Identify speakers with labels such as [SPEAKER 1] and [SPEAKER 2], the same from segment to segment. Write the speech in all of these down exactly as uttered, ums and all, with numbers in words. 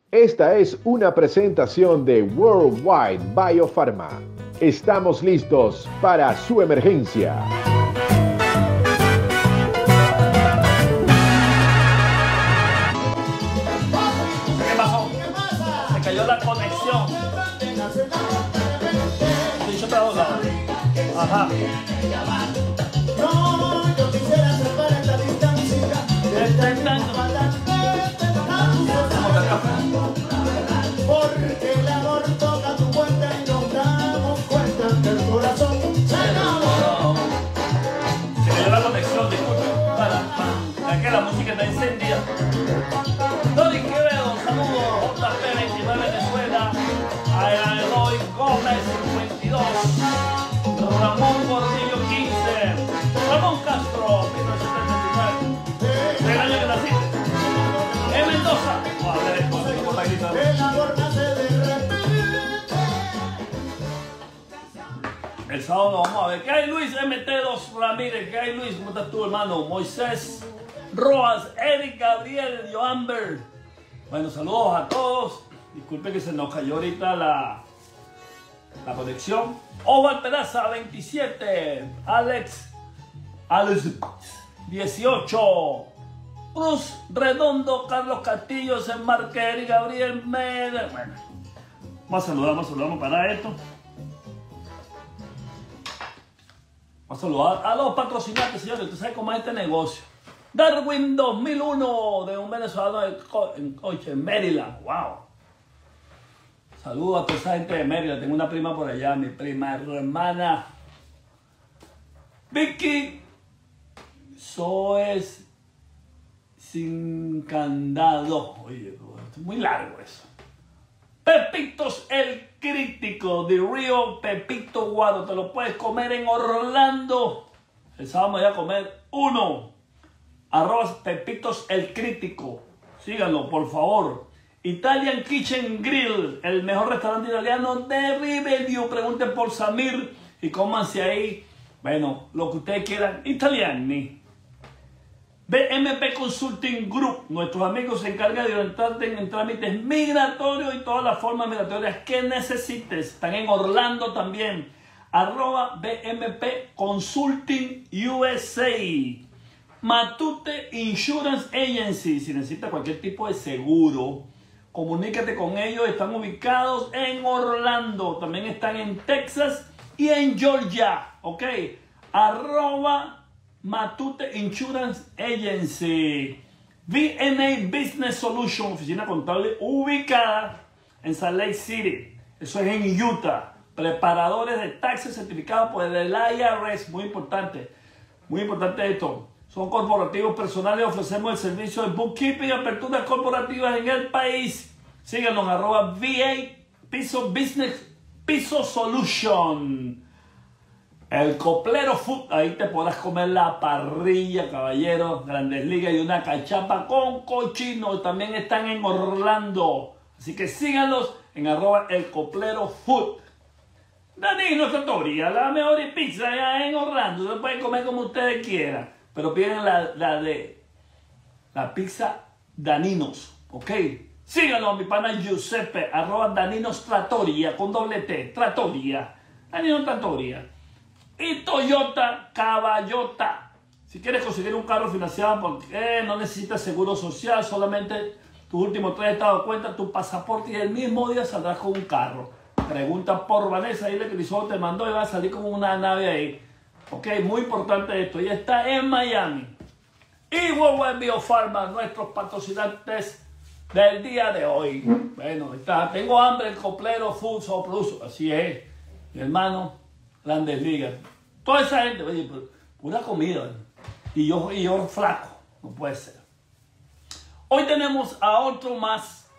[SPEAKER 1] Esta es una presentación de Worldwide Biopharma. Estamos listos para su emergencia.
[SPEAKER 2] ¿Qué pasó? Se cayó la conexión. Sí, yo te hago la... Ajá.
[SPEAKER 3] No, yo quisiera salvar esta distancia. Porque el amor toca tu puerta y nos damos cuenta que el corazón se enamoró.
[SPEAKER 2] Se cayó la conexión, disculpen. Para, para. Es que la música está encendida. Tony Quevedo, saludos. J P veintinueve Venezuela. A Eloy Gómez cincuenta y dos. Ramón Gordillo quince. Ramón Castro mil novecientos setenta y nueve. ¿El año que naciste? En Mendoza. Oh, a ver, es cosa que por la grita.
[SPEAKER 3] El amor nace de repente.
[SPEAKER 2] El sábado nos vamos a ver. ¿Qué hay, Luis? M T dos Ramírez. ¿Qué hay, Luis? ¿Cómo estás tú, hermano? Moisés Roas, Eric Gabriel, Joamber. Bueno, saludos a todos. Disculpe que se nos cayó ahorita la, la conexión. Oval Peraza, veintisiete. Alex, Alex, dieciocho. Cruz Redondo, Carlos Castillo, Enmarque, Eric Gabriel Meda. Bueno, vamos a saludar, vamos a saludar para esto. Vamos a saludar a los patrocinantes, señores. Usted sabe cómo es este negocio. Darwin dos mil uno, de un venezolano en coche, en Maryland. Wow. Saludos a toda esa gente de Maryland. Tengo una prima por allá, mi prima hermana. Vicky. Eso es sin candado. Oye, es muy largo eso. Pepitos el Crítico de Río Pepito Guado. Te lo puedes comer en Orlando. El sábado me voy a comer uno. Arroz Pepitos el Crítico. Síganlo, por favor. Italian Kitchen Grill, el mejor restaurante italiano de Riverview. Pregunten por Samir y cómanse ahí. Bueno, lo que ustedes quieran. Italiani. B M P Consulting Group. Nuestros amigos se encargan de orientarte en trámites migratorios y todas las formas migratorias que necesites. Están en Orlando también. Arroba B M P Consulting U S A. Matute Insurance Agency. Si necesitas cualquier tipo de seguro, comunícate con ellos. Están ubicados en Orlando. También están en Texas y en Georgia. Ok. Arroba Matute Insurance Agency. V N A Business Solution, oficina contable ubicada en Salt Lake City. Eso es en Utah. Preparadores de taxes certificados por el I R S. Muy importante. Muy importante esto. Son corporativos personales. Ofrecemos el servicio de bookkeeping y aperturas corporativas en el país. Síganos arroba V A Piso Business Piso Solution. El Coplero Food, ahí te podrás comer la parrilla, caballeros, Grandes Ligas y una cachapa con cochino. También están en Orlando. Así que síganlos en arroba el Coplero Food. Danilo Trattoria, la mejor pizza allá en Orlando. Se puede comer como ustedes quieran. Pero piden la, la de la pizza Daninos, ¿ok? Síganlo, mi pana Giuseppe, arroba Daninos Trattoria, con doble T, Trattoria. Danilo Trattoria. Y Toyota Caballota. Si quieres conseguir un carro financiado porque no necesitas seguro social, solamente tus últimos tres estados de cuenta, tu pasaporte y el mismo día saldrás con un carro. Pregunta por Vanessa, dile que Lisboa te mandó y va a salir con una nave ahí. Ok, muy importante esto. Ella está en Miami. Y Worldwide Biopharma, nuestros patrocinantes del día de hoy. Bueno, está. Tengo hambre, el Coplero Food Plus. Así es, mi hermano. Grandes Ligas. Toda esa gente, oye, pero pura comida. Y yo, y yo flaco. No puede ser. Hoy tenemos a otro más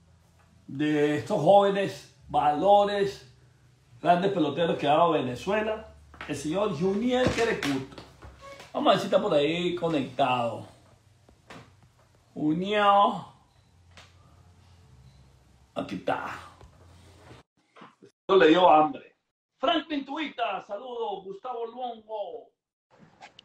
[SPEAKER 2] de estos jóvenes valores, grandes peloteros que ha dado Venezuela. El señor Juniel Querecuto. Vamos a ver si está por ahí conectado. Juniel. Aquí está. Le dio hambre. Franklin Tuita, saludos. Gustavo Luongo.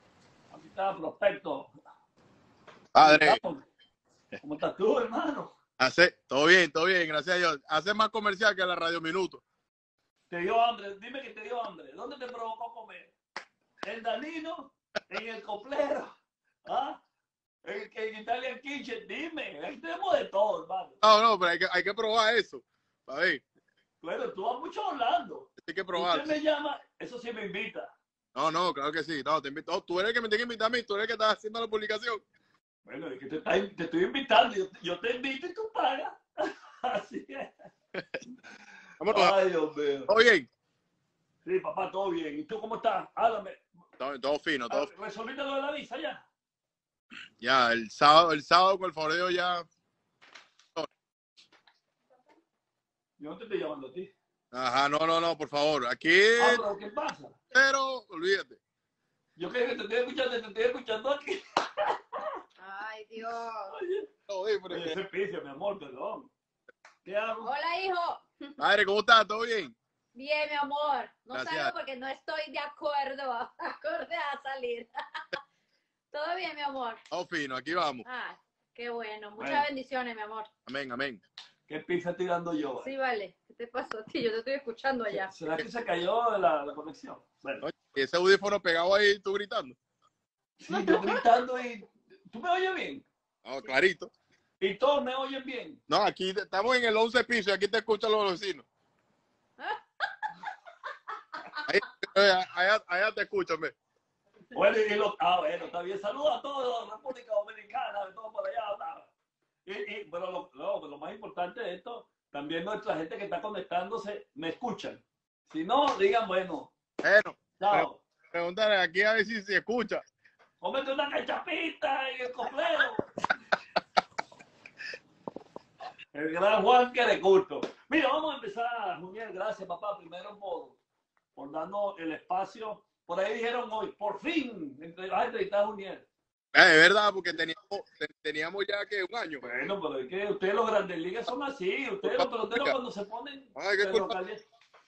[SPEAKER 2] Aquí está, prospecto.
[SPEAKER 4] Padre,
[SPEAKER 2] ¿Cómo estás tú, hermano?
[SPEAKER 4] Hace, todo bien, todo bien, gracias a Dios. Hace más comercial que la Radio Minuto.
[SPEAKER 2] Te dio hambre, dime que te dio hambre. ¿Dónde te provocó comer? ¿En Danino? ¿En el Coplero? ¿Ah? ¿En, en Italian Kitchen? Dime, ahí tenemos de todo, hermano.
[SPEAKER 4] No, no, pero hay que, hay que probar eso. A ver,
[SPEAKER 2] Bueno, tú vas mucho hablando.
[SPEAKER 4] hay que probar.
[SPEAKER 2] Usted me llama, eso sí me invita.
[SPEAKER 4] No, no, claro que sí. No, te invito. No, tú eres el que me tiene que invitar a mí, tú eres el que estás haciendo la publicación.
[SPEAKER 2] Bueno, es que te, está- te estoy invitando, yo, yo te invito y tú pagas. Así es.
[SPEAKER 4] Vámonos.
[SPEAKER 2] Ay, Dios mío.
[SPEAKER 4] Todo bien.
[SPEAKER 2] Sí, papá, todo bien. ¿Y tú cómo estás? Háblame.
[SPEAKER 4] Todo, todo fino, todo
[SPEAKER 2] Ah,
[SPEAKER 4] fino.
[SPEAKER 2] ¿Resolviste lo de la visa ya?
[SPEAKER 4] Ya, el sábado, el sábado con el favor de Dios ya.
[SPEAKER 2] Yo no te estoy llamando a ti.
[SPEAKER 4] Ajá, no, no, no, por favor. Aquí,
[SPEAKER 2] Ah, pero ¿qué pasa?
[SPEAKER 4] pero olvídate.
[SPEAKER 2] Yo creo que te estoy escuchando, te estoy escuchando aquí.
[SPEAKER 5] Ay, Dios.
[SPEAKER 2] Oye,
[SPEAKER 4] Todo bien, pero-
[SPEAKER 2] oye, ese piso, mi amor, perdón. ¿Qué hago?
[SPEAKER 5] Hola, hijo.
[SPEAKER 4] Madre, ¿cómo estás? ¿Todo bien?
[SPEAKER 5] Bien, mi amor. No
[SPEAKER 4] Gracias.
[SPEAKER 5] salgo porque no estoy de acuerdo, acorde a salir. Todo bien, mi amor.
[SPEAKER 4] Todo fino, aquí vamos.
[SPEAKER 5] Ah, qué bueno. Muchas
[SPEAKER 2] Bueno.
[SPEAKER 5] bendiciones, mi amor.
[SPEAKER 4] Amén, amén.
[SPEAKER 2] ¿Qué pizza estoy dando yo?
[SPEAKER 5] Sí, vale. ¿Qué te pasó a ti? Yo te estoy escuchando allá.
[SPEAKER 2] ¿Será que se cayó la, la conexión? Bueno,
[SPEAKER 4] Oye, y ese audífono pegado ahí, tú gritando.
[SPEAKER 2] sí, yo gritando y... ¿Tú me oyes bien?
[SPEAKER 4] No, clarito.
[SPEAKER 2] Y todos me oyen bien.
[SPEAKER 4] No, aquí te- estamos en el once piso y aquí te escuchan los vecinos. Ahí, allá, allá, allá te escuchan, ve.
[SPEAKER 2] Bueno, y lo, ah, bueno, está bien. Saludos a todos, la República Dominicana, de todo por allá. Nada. Y, y, pero lo, no, lo más importante de esto, también nuestra gente que está conectándose, me escuchan. Si no, digan, bueno,
[SPEAKER 4] Bueno,
[SPEAKER 2] chao.
[SPEAKER 4] pregúntale aquí a ver si se escucha.
[SPEAKER 2] Cómete una cachapita en el complejo. El gran Juan Querecurto. Mira, vamos a empezar, Juniel. Gracias, papá, primero por, por darnos el espacio. Por ahí dijeron hoy, por fin, entre, vas a entrevistar a Juniel.
[SPEAKER 4] Eh, es verdad, porque teníamos, te- teníamos ya que un año.
[SPEAKER 2] Bueno, pero es que ustedes los grandes ligas son así. Ustedes los peloteros cuando se ponen...
[SPEAKER 4] Ay, qué
[SPEAKER 2] se
[SPEAKER 4] culpa.
[SPEAKER 2] localizan.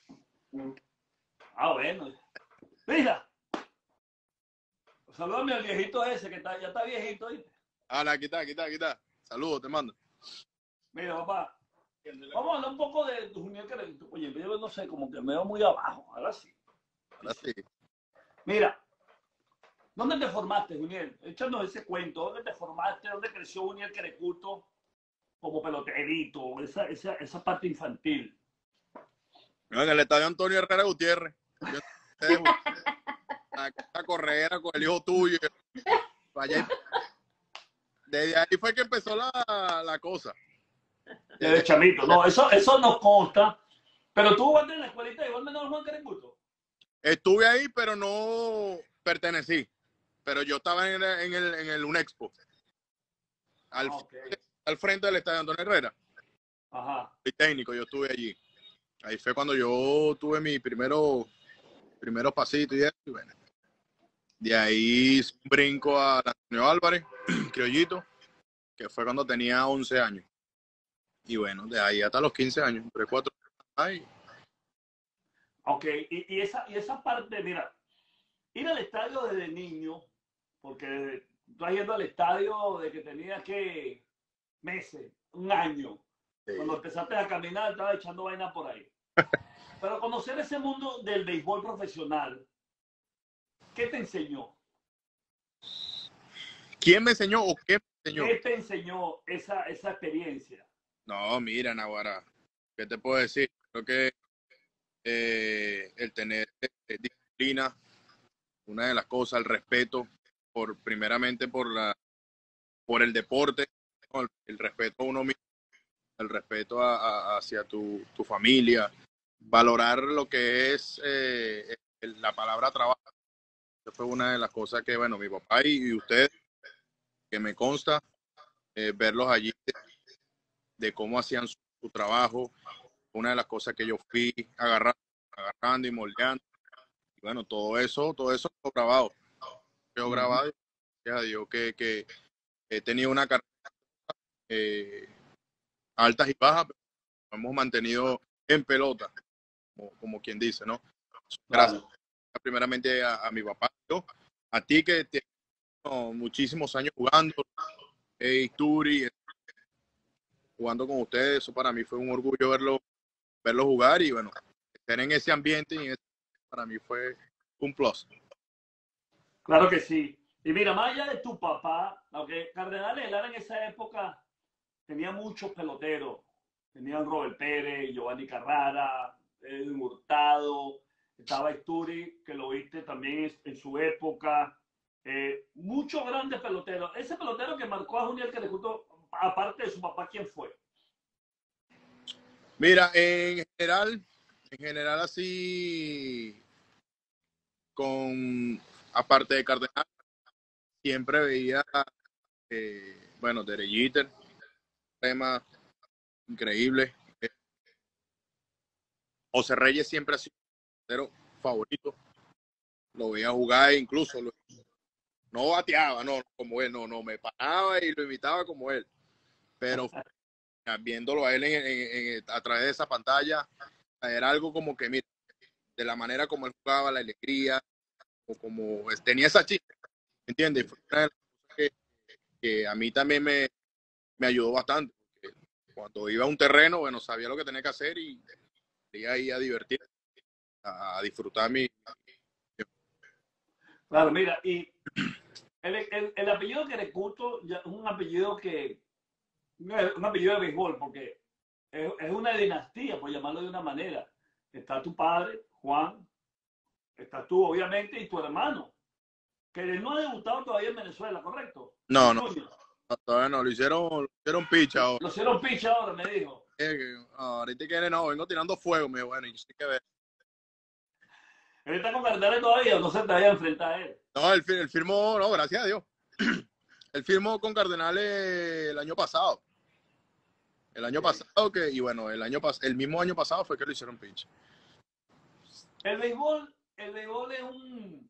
[SPEAKER 2] Ah, bueno. Mira. Salúdame al viejito ese que está, ya está viejito. ¿Viste?
[SPEAKER 4] Ah, aquí está, aquí está, aquí está. Saludos, te mando.
[SPEAKER 2] Mira, papá. Vamos a hablar un poco de Juniel Querecurto. Oye, yo no sé, como que me veo muy abajo. Ahora sí.
[SPEAKER 4] Ahora sí.
[SPEAKER 2] Mira. ¿Dónde te formaste, Juniel? Échanos ese cuento. ¿Dónde te formaste? ¿Dónde creció Juniel Querecurto como peloterito? Esa, esa, esa parte infantil.
[SPEAKER 4] No, en el estadio Antonio Herrera Gutiérrez. Yo sé, la, la corredera con el hijo tuyo. Allá- Desde ahí fue que empezó la, la cosa.
[SPEAKER 2] Desde chamito. No, eso, eso nos consta. Pero tú jugaste en la escuelita igual menor Juan Querecurto.
[SPEAKER 4] Estuve ahí, pero no pertenecí. Pero yo estaba en el, en el, en el Unexpo. Al,
[SPEAKER 2] Ah, ok.
[SPEAKER 4] al frente del estadio Antonio Herrera.
[SPEAKER 2] Ajá.
[SPEAKER 4] Soy técnico, yo estuve allí. Ahí fue cuando yo tuve mi primero, primero pasito y eso. Y bueno, de ahí hice un brinco a Antonio Álvarez, criollito, que fue cuando tenía once años. Y bueno, de ahí hasta los quince años, entre cuatro. Ay,
[SPEAKER 2] Ok, y, y, esa, y esa parte, mira, ir al estadio desde niño, porque tú has ido al estadio de que tenía que meses, un año.
[SPEAKER 4] sí.
[SPEAKER 2] Cuando empezaste a caminar, estaba echando vaina por ahí. Pero conocer ese mundo del béisbol profesional, ¿qué te enseñó?
[SPEAKER 4] ¿Quién me enseñó o qué me enseñó?
[SPEAKER 2] ¿Qué te enseñó esa, esa experiencia?
[SPEAKER 4] No, mira, Naguará, ¿qué te puedo decir? Creo que eh, el tener eh, disciplina, una de las cosas, el respeto, por primeramente por la por el deporte, ¿no? el, el respeto a uno mismo, el respeto a, a, hacia tu, tu familia, valorar lo que es eh, el, la palabra trabajo. Eso fue una de las cosas que, bueno, mi papá y, y ustedes, que me consta, eh, verlos allí de, de cómo hacían su, su trabajo, una de las cosas que yo fui agarrando, agarrando y moldeando. Y bueno, todo eso, todo eso quedó grabado. Quedó
[SPEAKER 2] Ujú.
[SPEAKER 4] grabado. Gracias a Dios que, que he tenido una carrera eh, altas y bajas, pero nos hemos mantenido en pelota, como, como quien dice, ¿no? Gracias
[SPEAKER 2] Claro.
[SPEAKER 4] primeramente a, a mi papá, yo, a ti que tienes no, muchísimos años jugando, eh, Turi, jugando con ustedes. Eso para mí fue un orgullo verlo, verlo jugar y bueno, estar en ese ambiente y en ese, para mí fue un plus.
[SPEAKER 2] Claro que sí. Y mira, más allá de tu papá, aunque Cardenales Lara en esa época tenía muchos peloteros. Tenían Robert Pérez, Giovanni Carrara, Edwin Hurtado, estaba Isturi, que lo viste también en su época. Eh, muchos grandes peloteros. Ese pelotero que marcó a Junior Querecuto, aparte de su papá, ¿quién fue?
[SPEAKER 4] Mira, en general, en general así, con, aparte de Cardenal, siempre veía, eh, bueno, Derek Jeter, tema increíble. Eh, José Reyes siempre ha sido un pelotero favorito. Lo veía jugar, incluso lo, no bateaba, no, como él, no, no, me paraba y lo imitaba como él. Pero viéndolo a él en, en, en, a través de esa pantalla, era algo como que, mira, de la manera como él jugaba, la alegría, o como tenía esa chispa, ¿entiendes? Fue una de las cosas que, que a mí también me, me ayudó bastante. Cuando iba a un terreno, bueno, sabía lo que tenía que hacer y iba ahí a divertir, a, a disfrutar mi...
[SPEAKER 2] Claro, mira, y el, el, el apellido Querecuto ya es un apellido que, un apellido de béisbol, porque es, es una dinastía, por llamarlo de una manera. Está tu padre, Juan, estás tú, obviamente, y tu hermano, que no ha debutado todavía en Venezuela, ¿correcto?
[SPEAKER 4] No, no, no, todavía no, lo hicieron, lo hicieron pitch ahora.
[SPEAKER 2] Lo hicieron pitch ahora, me dijo.
[SPEAKER 4] Eh, que, oh, ahorita que no, vengo tirando fuego, me dijo, bueno, y sí que ver.
[SPEAKER 2] ¿Él está con Cardenales todavía o no se te vaya a enfrentar a él?
[SPEAKER 4] No, él, él firmó, no, gracias a Dios. Él firmó con Cardenales el año pasado. El año okay. pasado, que, y bueno, el, año el mismo año pasado fue que lo hicieron pitch.
[SPEAKER 2] El béisbol, el béisbol es un,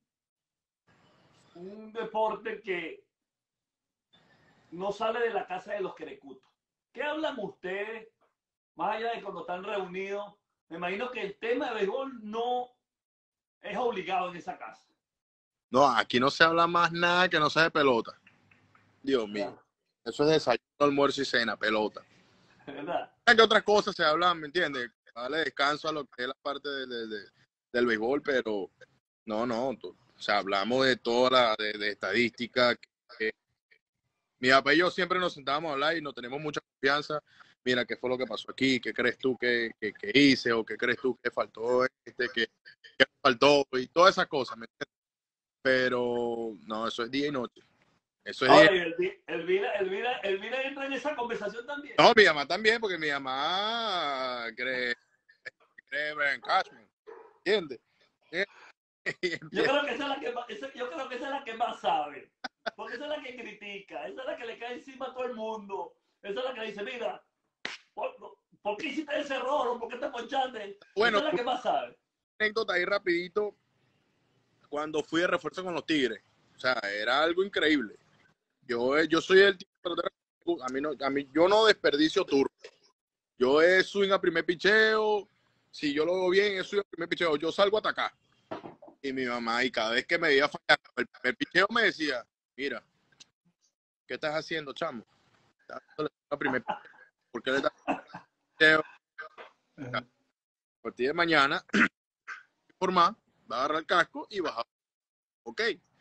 [SPEAKER 2] un deporte que no sale de la casa de los querecutos. ¿Qué hablan ustedes, más allá de cuando están reunidos? Me imagino que el tema de béisbol no es obligado en esa casa.
[SPEAKER 4] No, aquí no se habla más nada que no sea de pelota. Dios mío. Claro. Eso es desayuno, almuerzo y cena, pelota.
[SPEAKER 2] ¿Verdad?
[SPEAKER 4] Que otras cosas se hablan, ¿me entiendes? Darle descanso a lo que es la parte de, de, de, del béisbol, pero no, no. O sea, hablamos de toda la de, de estadística. Que, que, mi papá y yo siempre nos sentábamos a hablar y nos tenemos mucha confianza. Mira, ¿qué fue lo que pasó aquí? ¿Qué crees tú que, que, que hice? ¿O qué crees tú que faltó? Este, que, que faltó? Y todas esas cosas, ¿me entiendes? Pero no, eso es día y noche. Eso es
[SPEAKER 2] Ay,
[SPEAKER 4] día.
[SPEAKER 2] Elvira, Elvira, Elvira, Elvira entra en esa conversación también.
[SPEAKER 4] No, mi mamá también, porque mi mamá cree, cree en Cashman, ¿entiendes?
[SPEAKER 2] Yo creo que esa es la que más, yo creo que esa es la que más sabe, porque esa es la que critica, esa es la que le cae encima a todo el mundo, esa es la que le dice, mira, ¿por, ¿por qué hiciste ese error? ¿Por qué te ponchaste? Bueno, esa es la que más sabe.
[SPEAKER 4] Anécdota ahí rapidito, cuando fui de refuerzo con los Tigres, o sea, era algo increíble. Yo, yo soy el tipo de a mí no, a mí yo no desperdicio turno. Yo es swing a primer picheo, si yo lo veo bien, es swing a primer picheo, yo salgo a atacar. Y mi mamá, y cada vez que me veía fallar el primer picheo, me decía, mira, ¿qué estás haciendo, chamo? A primer picheo. ¿Por qué le estás haciendo picheo? A partir de mañana, formar, va a agarrar el casco y baja. Ok.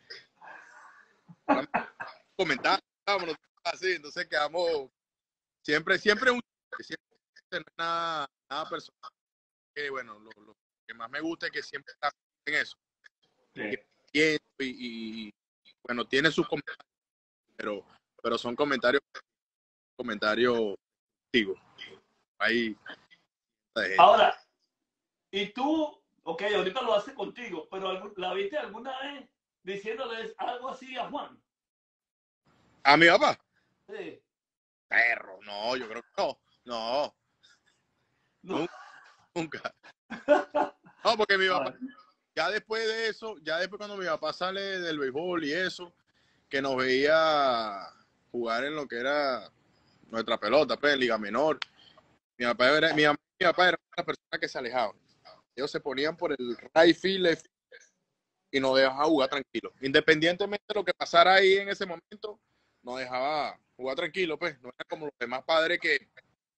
[SPEAKER 4] Comentar, vámonos así, entonces quedamos siempre, siempre un siempre no es nada, nada personal. Que bueno, lo, lo que más me gusta es que siempre está en eso. Sí. Y, y, y bueno, tiene sus comentarios, pero, pero son comentarios, comentarios digo, ahí.
[SPEAKER 2] Ahora, y tú, ok, ahorita lo hace contigo, pero ¿la viste alguna vez diciéndole algo así a Juan?
[SPEAKER 4] ¿A mi papá?
[SPEAKER 2] Sí.
[SPEAKER 4] Perro, no, yo creo que no. No. no. Nunca. No, porque mi papá, ya después de eso, ya después cuando mi papá sale del béisbol y eso, que nos veía jugar en lo que era nuestra pelota, pues, en Liga Menor, mi papá era, mi, mi papá era una persona que se alejaba. Ellos se ponían por el right field, left field, y nos dejaba jugar tranquilo. Independientemente de lo que pasara ahí en ese momento, nos dejaba jugar tranquilo, pues. No era como los demás padres que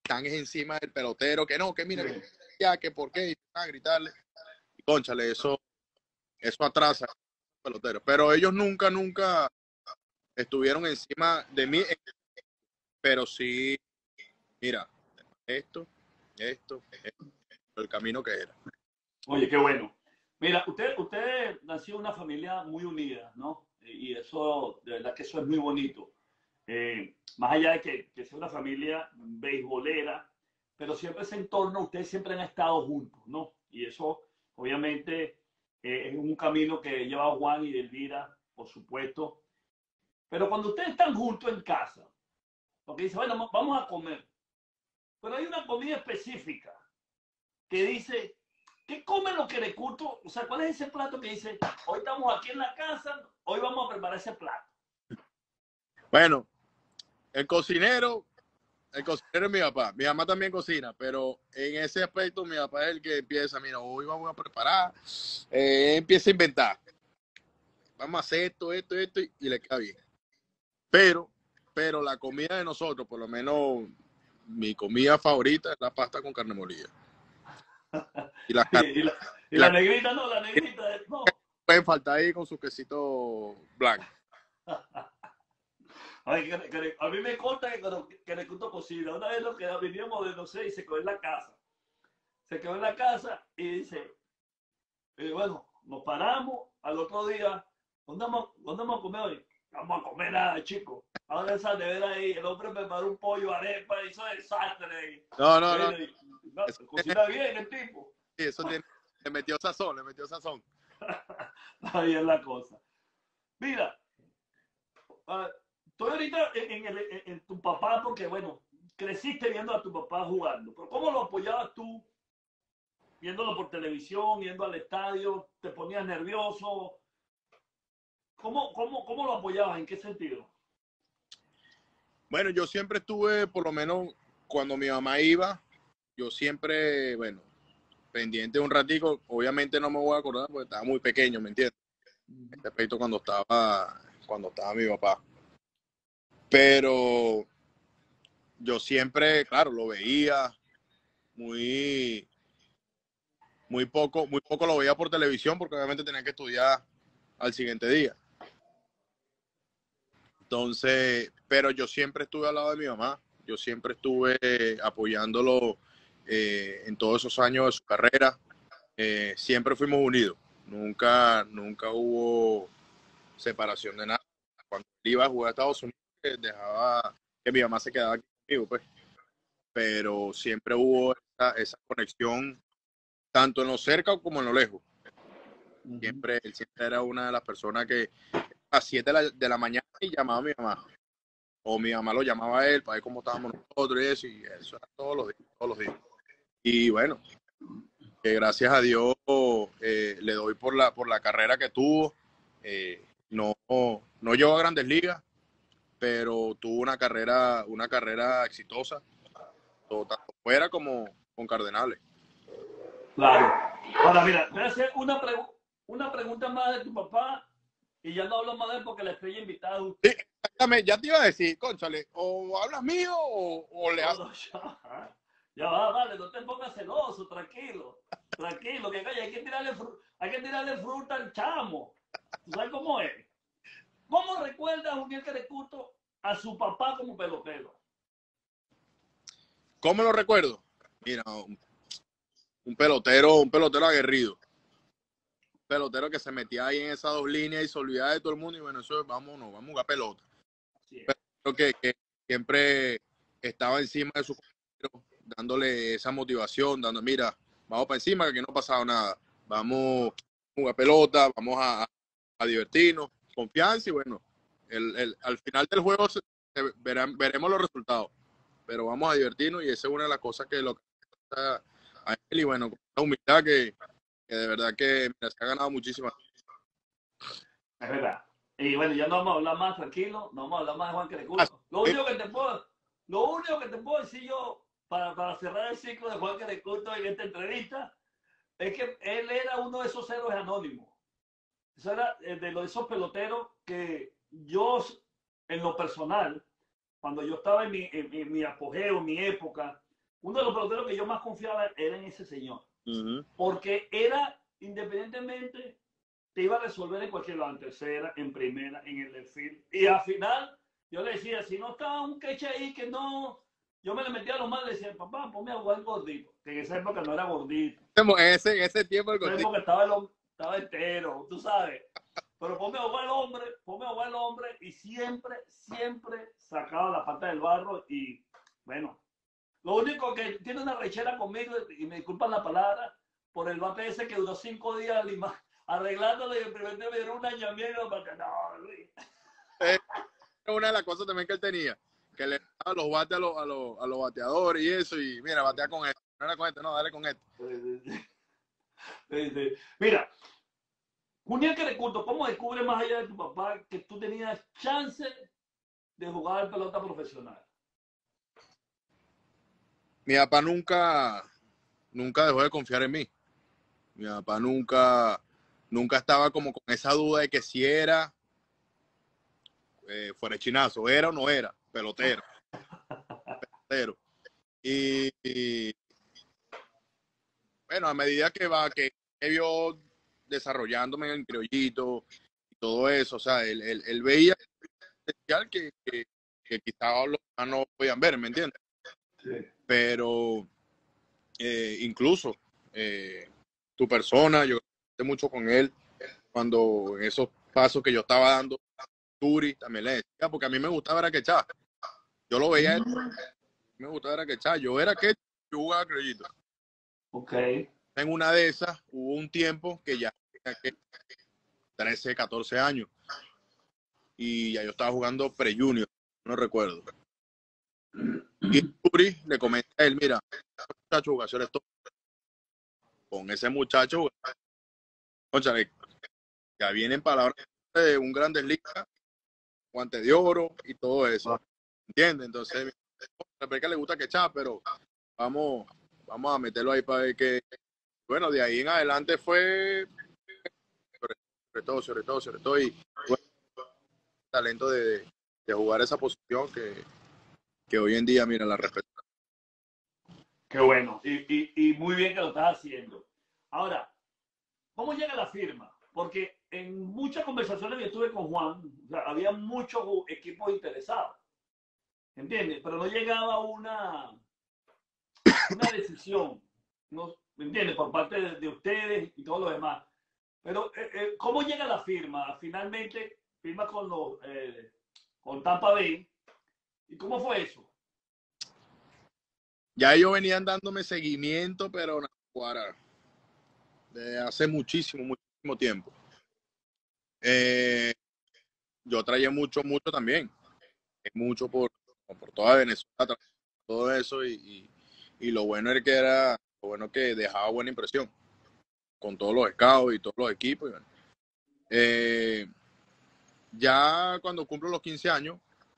[SPEAKER 4] están encima del pelotero, que no, que mira, que ya, que por qué, y están a gritarle. Y cónchale, eso, eso atrasa a los peloteros. Pero ellos nunca, nunca estuvieron encima de mí, pero sí, mira, esto, esto, esto, el camino que era.
[SPEAKER 2] Oye, qué bueno. Mira, usted, usted nació en una familia muy unida, ¿no? Y eso, de verdad que eso es muy bonito. Eh, más allá de que, que sea una familia beisbolera, pero siempre ese entorno, ustedes siempre han estado juntos, ¿no? Y eso, obviamente, eh, es un camino que lleva Juan y Elvira, por supuesto. Pero cuando ustedes están juntos en casa, porque dice, bueno, vamos a comer, pero hay una comida específica que dice, ¿qué comen los querecutos? O sea, ¿cuál es ese plato que dice, hoy estamos aquí en la casa, hoy vamos a preparar ese plato?
[SPEAKER 4] Bueno, el cocinero, el cocinero es mi papá. Mi mamá también cocina, pero en ese aspecto mi papá es el que empieza, mira, hoy vamos a preparar, eh, empieza a inventar. Vamos a hacer esto, esto, esto, y, y le queda bien. Pero, pero la comida de nosotros, por lo menos mi comida favorita es la pasta con carne molida. Y la,
[SPEAKER 2] y, y la, y la, la negrita no, la negrita no.
[SPEAKER 4] Pueden faltar ahí con su quesito blanco.
[SPEAKER 2] Ay, que, que, a mí me conta que cuando Querecuto cocina, una vez lo que viníamos de no sé y se quedó en la casa. Se quedó en la casa y dice, eh, bueno, nos paramos al otro día, ¿dónde vamos, ¿dónde vamos a comer hoy? Vamos a comer nada, chicos. Ahora esa nevera ahí, el hombre preparó un pollo arepa, hizo desastre ahí.
[SPEAKER 4] No, no, no.
[SPEAKER 2] Y, no eso cocina tiene, bien el tipo.
[SPEAKER 4] Sí, eso tiene, le metió sazón, le metió sazón.
[SPEAKER 2] Ahí es la cosa. Mira, uh, estoy ahorita en, en, el, en, en tu papá porque, bueno, creciste viendo a tu papá jugando, pero ¿cómo lo apoyabas tú? Viéndolo por televisión, yendo al estadio, ¿te ponías nervioso? ¿Cómo, cómo, cómo lo apoyabas? ¿En qué sentido?
[SPEAKER 4] Bueno, yo siempre estuve, por lo menos cuando mi mamá iba, yo siempre, bueno, pendiente un ratico. Obviamente no me voy a acordar porque estaba muy pequeño, ¿me entiendes? Respecto cuando estaba, cuando estaba mi papá. Pero yo siempre, claro, lo veía muy, muy poco, muy poco lo veía por televisión porque obviamente tenía que estudiar al siguiente día. Entonces, pero yo siempre estuve al lado de mi mamá, yo siempre estuve apoyándolo eh, en todos esos años de su carrera. Eh, siempre fuimos unidos, nunca, nunca hubo separación de nada. Cuando iba a jugar a Estados Unidos, dejaba que mi mamá se quedaba aquí conmigo, pues. Pero siempre hubo esa, esa conexión, tanto en lo cerca como en lo lejos. Siempre, él siempre era una de las personas que a las siete de la, de la mañana y llamaba a mi mamá. O mi mamá lo llamaba a él para ver cómo estábamos nosotros y eso, y eso era todos los días, todos los días. Y bueno, que gracias a Dios eh, le doy por la, por la carrera que tuvo. Eh, no, no llegó a Grandes Ligas, pero tuvo una carrera, una carrera exitosa, tanto fuera como con Cardenales.
[SPEAKER 2] Claro. Ahora, mira, voy a hacer una, pregu una pregunta más de tu papá y ya no hablo más de él porque la estrella invitada es usted.
[SPEAKER 4] Sí, exactamente, ya te iba a decir, cónchale, o hablas mío o, o le haces.
[SPEAKER 2] No, no, ya, ya va, vale, no te pongas celoso, tranquilo, tranquilo, que calla, hay que tirarle, hay que tirarle fruta al chamo. ¿Tú sabes cómo es? ¿Cómo recuerda Juniel Querecuto a su papá como pelotero?
[SPEAKER 4] ¿Cómo lo recuerdo? Mira, un, un pelotero, un pelotero aguerrido. Un pelotero que se metía ahí en esas dos líneas y se olvidaba de todo el mundo y bueno, eso es, vámonos, vamos a jugar pelota. Pero que, que siempre estaba encima de su compañero, dándole esa motivación, dando, mira, vamos para encima, que aquí no ha pasado nada. Vamos a jugar pelota, vamos a, a divertirnos, confianza y bueno, el, el, al final del juego se, se verán, veremos los resultados, pero vamos a divertirnos y esa es una de las cosas que lo que está a él y bueno, con la humildad que, que de verdad que mira, se ha ganado muchísimas.
[SPEAKER 2] Es verdad. Y bueno, ya no vamos a hablar más tranquilo, no vamos a hablar más de Juan Querecuto. Lo único que te puedo, lo único que te puedo decir yo para, para cerrar el ciclo de Juan Querecuto en esta entrevista es que él era uno de esos héroes anónimos. Eso era de los, esos peloteros que yo, en lo personal, cuando yo estaba en mi, en, en mi apogeo, en mi época, uno de los peloteros que yo más confiaba era en ese señor.
[SPEAKER 4] Uh-huh.
[SPEAKER 2] Porque era, independientemente, te iba a resolver en cualquier lado, en tercera, en primera, en el left field. Y al final, yo le decía, si no estaba un queche ahí que no... Yo me le metía a los malos y le decía, papá, ponme a jugar gordito. Que en esa época no era gordito.
[SPEAKER 4] En ese, en ese tiempo el
[SPEAKER 2] En esa
[SPEAKER 4] gordito.
[SPEAKER 2] época estaba, el, estaba entero, tú sabes. Pero ponme a jugar al hombre, ponme a jugar al hombre. Y siempre, siempre sacaba la pata del barro. Y bueno, lo único que tiene una rechera conmigo, y me disculpan la palabra, por el bate ese que duró cinco días arreglándole y el primer día me dieron una ñamiega para que no, Luis.
[SPEAKER 4] Eh, una de las cosas también que él tenía, que le daba los bates a los, a los, a los bateadores y eso, y mira, batea con esto, no era con esto, no, dale con esto.
[SPEAKER 2] Mira, Junior Querecuto, ¿cómo descubre más allá de tu papá que tú tenías chance de jugar pelota profesional?
[SPEAKER 4] Mi papá nunca, nunca dejó de confiar en mí. Mi papá nunca, nunca estaba como con esa duda de que si era eh, fuera chinazo, era o no era, pelotero. pelotero. Y, y bueno, a medida que va, que me vio desarrollándome en el criollito y todo eso, o sea, él, él, él veía especial que, que, que quizás los demás no podían ver, ¿me entiendes?
[SPEAKER 2] Sí.
[SPEAKER 4] Pero eh, incluso eh, tu persona, yo hablé mucho con él cuando en esos pasos que yo estaba dando, Turi también le decía, porque a mí me gustaba era que echaba. Yo lo veía, él, me gustaba era que echaba. Yo era que yo jugaba criollito.
[SPEAKER 2] Ok.
[SPEAKER 4] En una de esas hubo un tiempo que ya tenía trece, catorce años y ya yo estaba jugando pre-junior, no recuerdo. Y Turi le comenta a él, mira, muchacho, jugación esto con ese muchacho, conchale, ya vienen palabras de un Grandes Ligas, guante de oro y todo eso, ¿entiendes? Entonces, a que le gusta que echar, pero vamos, vamos a meterlo ahí para ver que, bueno, de ahí en adelante fue sobre, sobre todo, sobre todo, sobre todo, y bueno, talento de, de jugar esa posición que, que hoy en día, mira, la respeto.
[SPEAKER 2] Qué bueno, y, y, y muy bien que lo estás haciendo. Ahora, ¿cómo llega la firma? Porque en muchas conversaciones que tuve con Juan, o sea, había muchos equipos interesados, ¿entiendes? Pero no llegaba una, una decisión, ¿no? ¿Me entiendes? Por parte de, de ustedes y todo lo demás. Pero, eh, eh, ¿cómo llega la firma? Finalmente, firma con, los, eh, con Tampa Bay. ¿Y cómo fue eso?
[SPEAKER 4] Ya ellos venían dándome seguimiento, pero para, de hace muchísimo, muchísimo tiempo. Eh, yo traía mucho, mucho también. Mucho por, por toda Venezuela, todo eso, y, y, y lo bueno era que era, lo bueno que dejaba buena impresión con todos los scouts y todos los equipos. Y bueno. eh, ya cuando cumplo los quince años,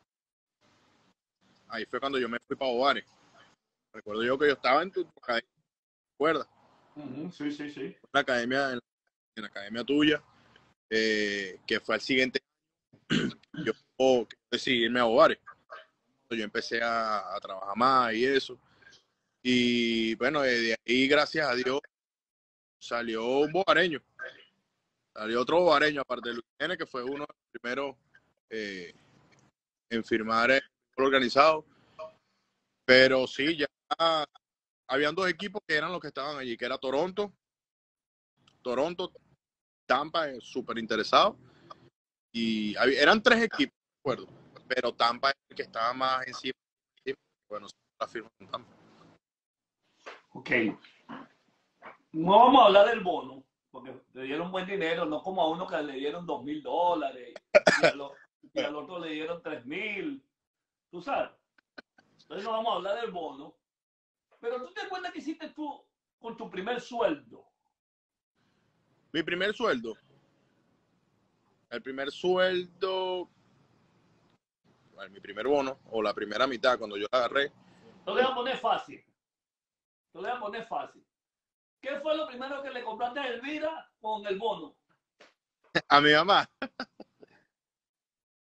[SPEAKER 4] ahí fue cuando yo me fui para Ovares. Recuerdo yo que yo estaba en tu academia, ¿recuerdas?
[SPEAKER 2] Uh-huh, sí, sí, sí.
[SPEAKER 4] En la academia, en la, en la academia tuya, eh, que fue al siguiente año, yo oh, decidí irme a Ovares. Yo empecé a, a trabajar más y eso. Y bueno, de ahí, gracias a Dios, salió un bovareño. Salió otro bovareño, aparte de Luis Jiménez, que fue uno de los primeros eh, en firmar el organizado. Pero sí, ya habían dos equipos que eran los que estaban allí, que era Toronto, Toronto, Tampa, súper interesado. Y había, eran tres equipos, de acuerdo, pero Tampa es el que estaba más encima. Bueno, la firma con Tampa.
[SPEAKER 2] Ok. No vamos a hablar del bono, porque le dieron buen dinero, no como a uno que le dieron dos mil dólares y, a lo, y al otro le dieron tres mil. Tú sabes. Entonces no vamos a hablar del bono. Pero tú te acuerdas que hiciste tú con tu primer sueldo.
[SPEAKER 4] Mi primer sueldo. El primer sueldo. Bueno, mi primer bono, o la primera mitad, cuando yo la agarré.
[SPEAKER 2] Lo voy a poner fácil. Lo voy a poner fácil. ¿Qué fue lo primero que le compraste a Elvira con el bono?
[SPEAKER 4] A mi mamá.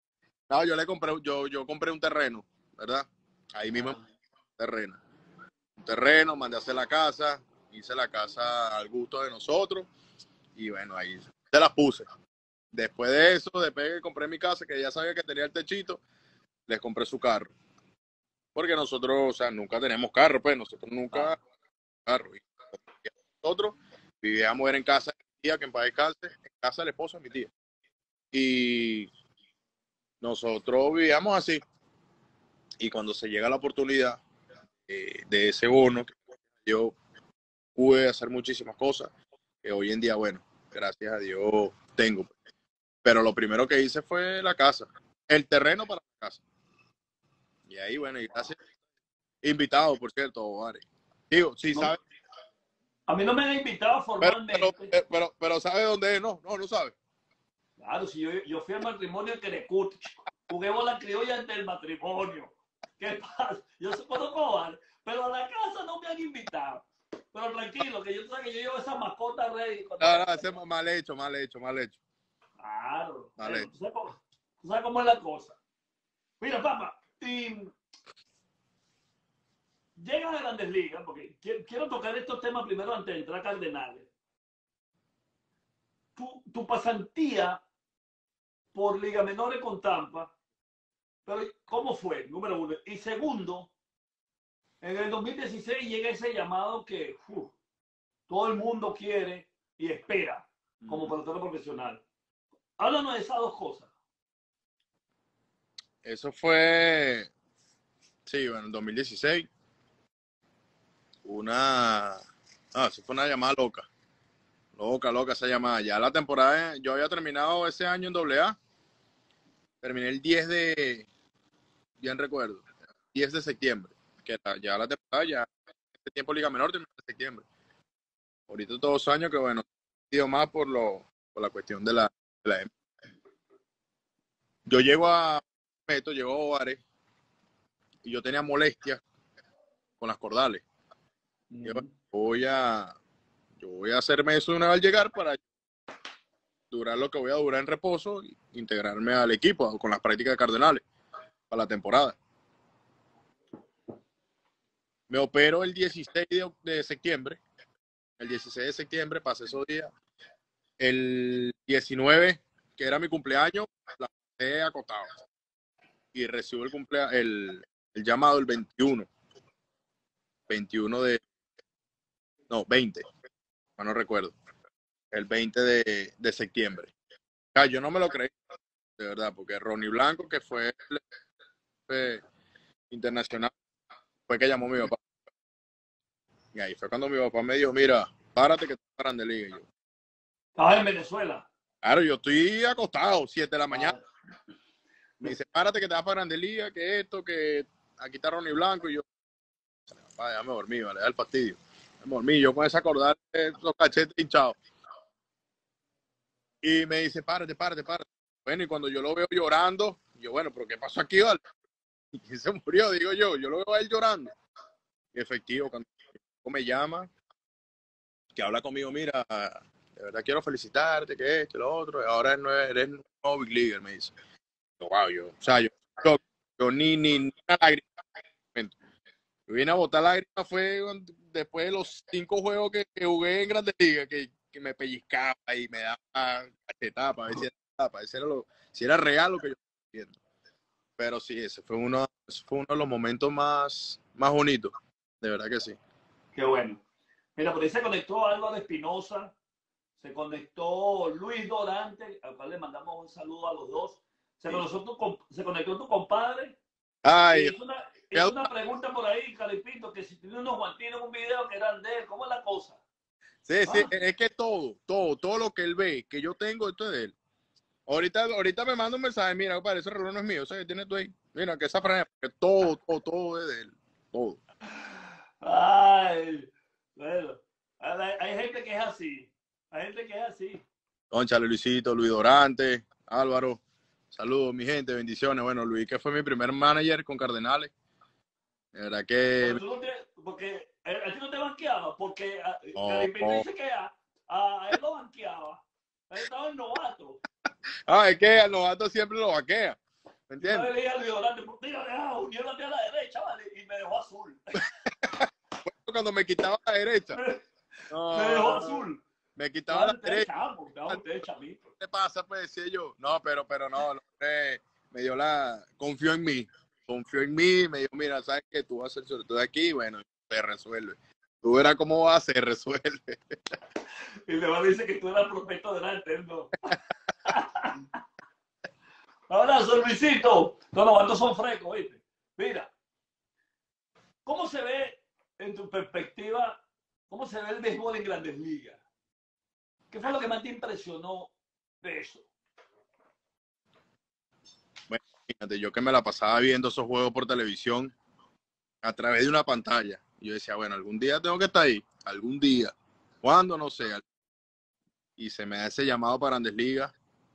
[SPEAKER 4] No, yo le compré, yo, yo compré un terreno, ¿verdad? Ahí mismo,
[SPEAKER 2] Ah.
[SPEAKER 4] terreno. un terreno, mandé a hacer la casa, hice la casa al gusto de nosotros y bueno, ahí se la puse. Después de eso, después que compré mi casa, que ya sabía que tenía el techito, les compré su carro. Porque nosotros, o sea, nunca tenemos carro, pues nosotros nunca carro. Y nosotros vivíamos era en casa de mi tía, que en paz descanse, en casa del esposo de mi tía. Y nosotros vivíamos así. Y cuando se llega la oportunidad eh, de ese bono, yo pude hacer muchísimas cosas que hoy en día, bueno, gracias a Dios tengo. Pero lo primero que hice fue la casa, el terreno para la casa. Y ahí, bueno, y gracias. Invitado, por cierto, Vare. Digo, sí,
[SPEAKER 2] No,
[SPEAKER 4] sabe.
[SPEAKER 2] a mí no me han invitado
[SPEAKER 4] Pero,
[SPEAKER 2] formalmente.
[SPEAKER 4] pero, pero, pero ¿sabe dónde es? No, no, no sabe.
[SPEAKER 2] Claro, si yo, yo fui al matrimonio de Querecut, jugué bola criolla ante el matrimonio. ¿Qué pasa? Yo se puedo cobar, pero a la casa no me han invitado. Pero tranquilo, que yo sé que yo llevo esa mascota ready. Cuando...
[SPEAKER 4] No, no, ese es mal hecho, mal hecho, mal hecho.
[SPEAKER 2] Claro.
[SPEAKER 4] Mal
[SPEAKER 2] Bueno,
[SPEAKER 4] hecho.
[SPEAKER 2] ¿tú, sabes cómo, tú sabes cómo es la cosa. Mira, papá, y llegan a Grandes Ligas, porque quiero tocar estos temas primero antes de entrar a Cardenales. Tu, tu pasantía por Liga Menores con Tampa, pero ¿cómo fue? Número uno. Y segundo, en el dos mil dieciséis llega ese llamado que uf, todo el mundo quiere y espera como pelotero profesional. Háblanos de esas dos cosas.
[SPEAKER 4] Eso fue, sí, bueno, en dos mil dieciséis. Una, ah, eso fue una llamada loca. Loca, loca esa llamada. Ya la temporada, yo había terminado ese año en doble A. Terminé el diez de, bien recuerdo, diez de septiembre. Que la, ya la temporada, ya este tiempo Liga Menor terminó en septiembre. Ahorita todos los años que, bueno, he ido más por, lo, por la cuestión de la, de la M. Yo llego a Meto, llego a Ovares, y yo tenía molestias con las cordales. Mm. Yo voy a, yo voy a hacerme eso una vez al llegar para durar lo que voy a durar en reposo e integrarme al equipo con las prácticas de Cardenales para la temporada. Me opero el dieciséis de, de septiembre. El dieciséis de septiembre pasé esos días. El diecinueve, que era mi cumpleaños, la pasé acostado. Y recibo el, cumplea el, el llamado el veintiuno. veintiuno de... No, veinte. No, no recuerdo. El veinte de, de septiembre. O sea, yo no me lo creí, de verdad, porque Ronnie Blanco, que fue, fue internacional, fue que llamó a mi papá. Y ahí fue cuando mi papá me dijo, mira, párate que estás para Grandes Ligas. Y yo,
[SPEAKER 2] ¿estabas en Venezuela?
[SPEAKER 4] Claro, yo estoy acostado, siete de la mañana. Me dice, párate que te vas para Grandes Ligas, que esto, que aquí está Ronnie Blanco. Y yo, papá, déjame dormir, vale, da el fastidio. Déjame dormir, yo con esa acordar los cachetes hinchados. Y me dice, párate, párate, párate. Bueno, y cuando yo lo veo llorando, yo, bueno, pero ¿qué pasó aquí, vale? Y se murió, digo yo, yo lo veo a él llorando. Y efectivo, cuando me llama, que habla conmigo, mira, de verdad quiero felicitarte, que esto, lo otro, y ahora eres un nuevo Big Leaguer, me dice. Yo, wow, yo, o sea, yo, yo, yo ni, ni, ni una lágrima. Yo vine a botar lágrimas fue después de los cinco juegos que, que jugué en Grandes Ligas, que, que me pellizcaba y me daba cachetada para ver si era, para ver si era, lo, si era real lo que yo estaba viendo. Pero sí, ese fue uno, ese fue uno de los momentos más, más bonitos, de verdad que sí.
[SPEAKER 2] Qué bueno. Mira, por ahí se conectó Álvaro Espinosa, se conectó Luis Dorante, al cual le mandamos un saludo a los dos. Se, sí. conectó, tu, se conectó tu compadre.
[SPEAKER 4] Ay,
[SPEAKER 2] es una, es una pregunta por ahí, Calipito, que si tiene unos guantines en un video que eran de él, ¿cómo es la cosa?
[SPEAKER 4] Sí, ¿Ah? sí, es que todo, todo, todo lo que él ve, que yo tengo, esto es de él. Ahorita, ahorita me manda un mensaje, mira, compadre, ese reloj no es mío, o sea, que tienes tú ahí. Mira, que esa franja, que todo, todo, todo es de él, todo.
[SPEAKER 2] Ay, bueno, hay, hay gente que es así, hay gente que es así.
[SPEAKER 4] Cónchale, Luisito, Luis Dorante, Álvaro, saludos, mi gente, bendiciones. Bueno, Luis, que fue mi primer manager con Cardenales. De verdad que...
[SPEAKER 2] Pero tú no te, porque a ti no te banqueaba, porque
[SPEAKER 4] oh,
[SPEAKER 2] Calipito
[SPEAKER 4] oh.
[SPEAKER 2] dice que a, a él lo banqueaba, él estaba en novato.
[SPEAKER 4] Ah, es que al novato siempre lo vaquea, ¿me entiendes?
[SPEAKER 2] Yo le dije a Luis Dorante, mira, uniónate a la derecha, vale, y me dejó azul.
[SPEAKER 4] cuando me quitaba la derecha. No,
[SPEAKER 2] Me dejó azul.
[SPEAKER 4] me quitaba la
[SPEAKER 2] Ustedes
[SPEAKER 4] derecha.
[SPEAKER 2] chamos, ustedes chamitos.
[SPEAKER 4] ¿Qué pasa? Pues decía yo. No, pero, pero no, el hombre me dio la, confió en mí. Confió en mí, me dijo, mira, ¿sabes qué? Tú vas a hacer sobre todo aquí, bueno, se resuelve. Tú verás cómo va, se resuelve.
[SPEAKER 2] Y le va a decir que tú eras prospecto delante, no. Ahora, Luisito. No, no, estos son frescos, ¿viste? Mira, ¿cómo se ve en tu perspectiva, cómo se ve el béisbol en Grandes Ligas? ¿Qué fue lo que más te impresionó de eso?
[SPEAKER 4] Bueno, fíjate, yo que me la pasaba viendo esos juegos por televisión a través de una pantalla. Y yo decía, bueno, algún día tengo que estar ahí, algún día. ¿Cuándo? No sé. Y se me da ese llamado para Grandes Ligas,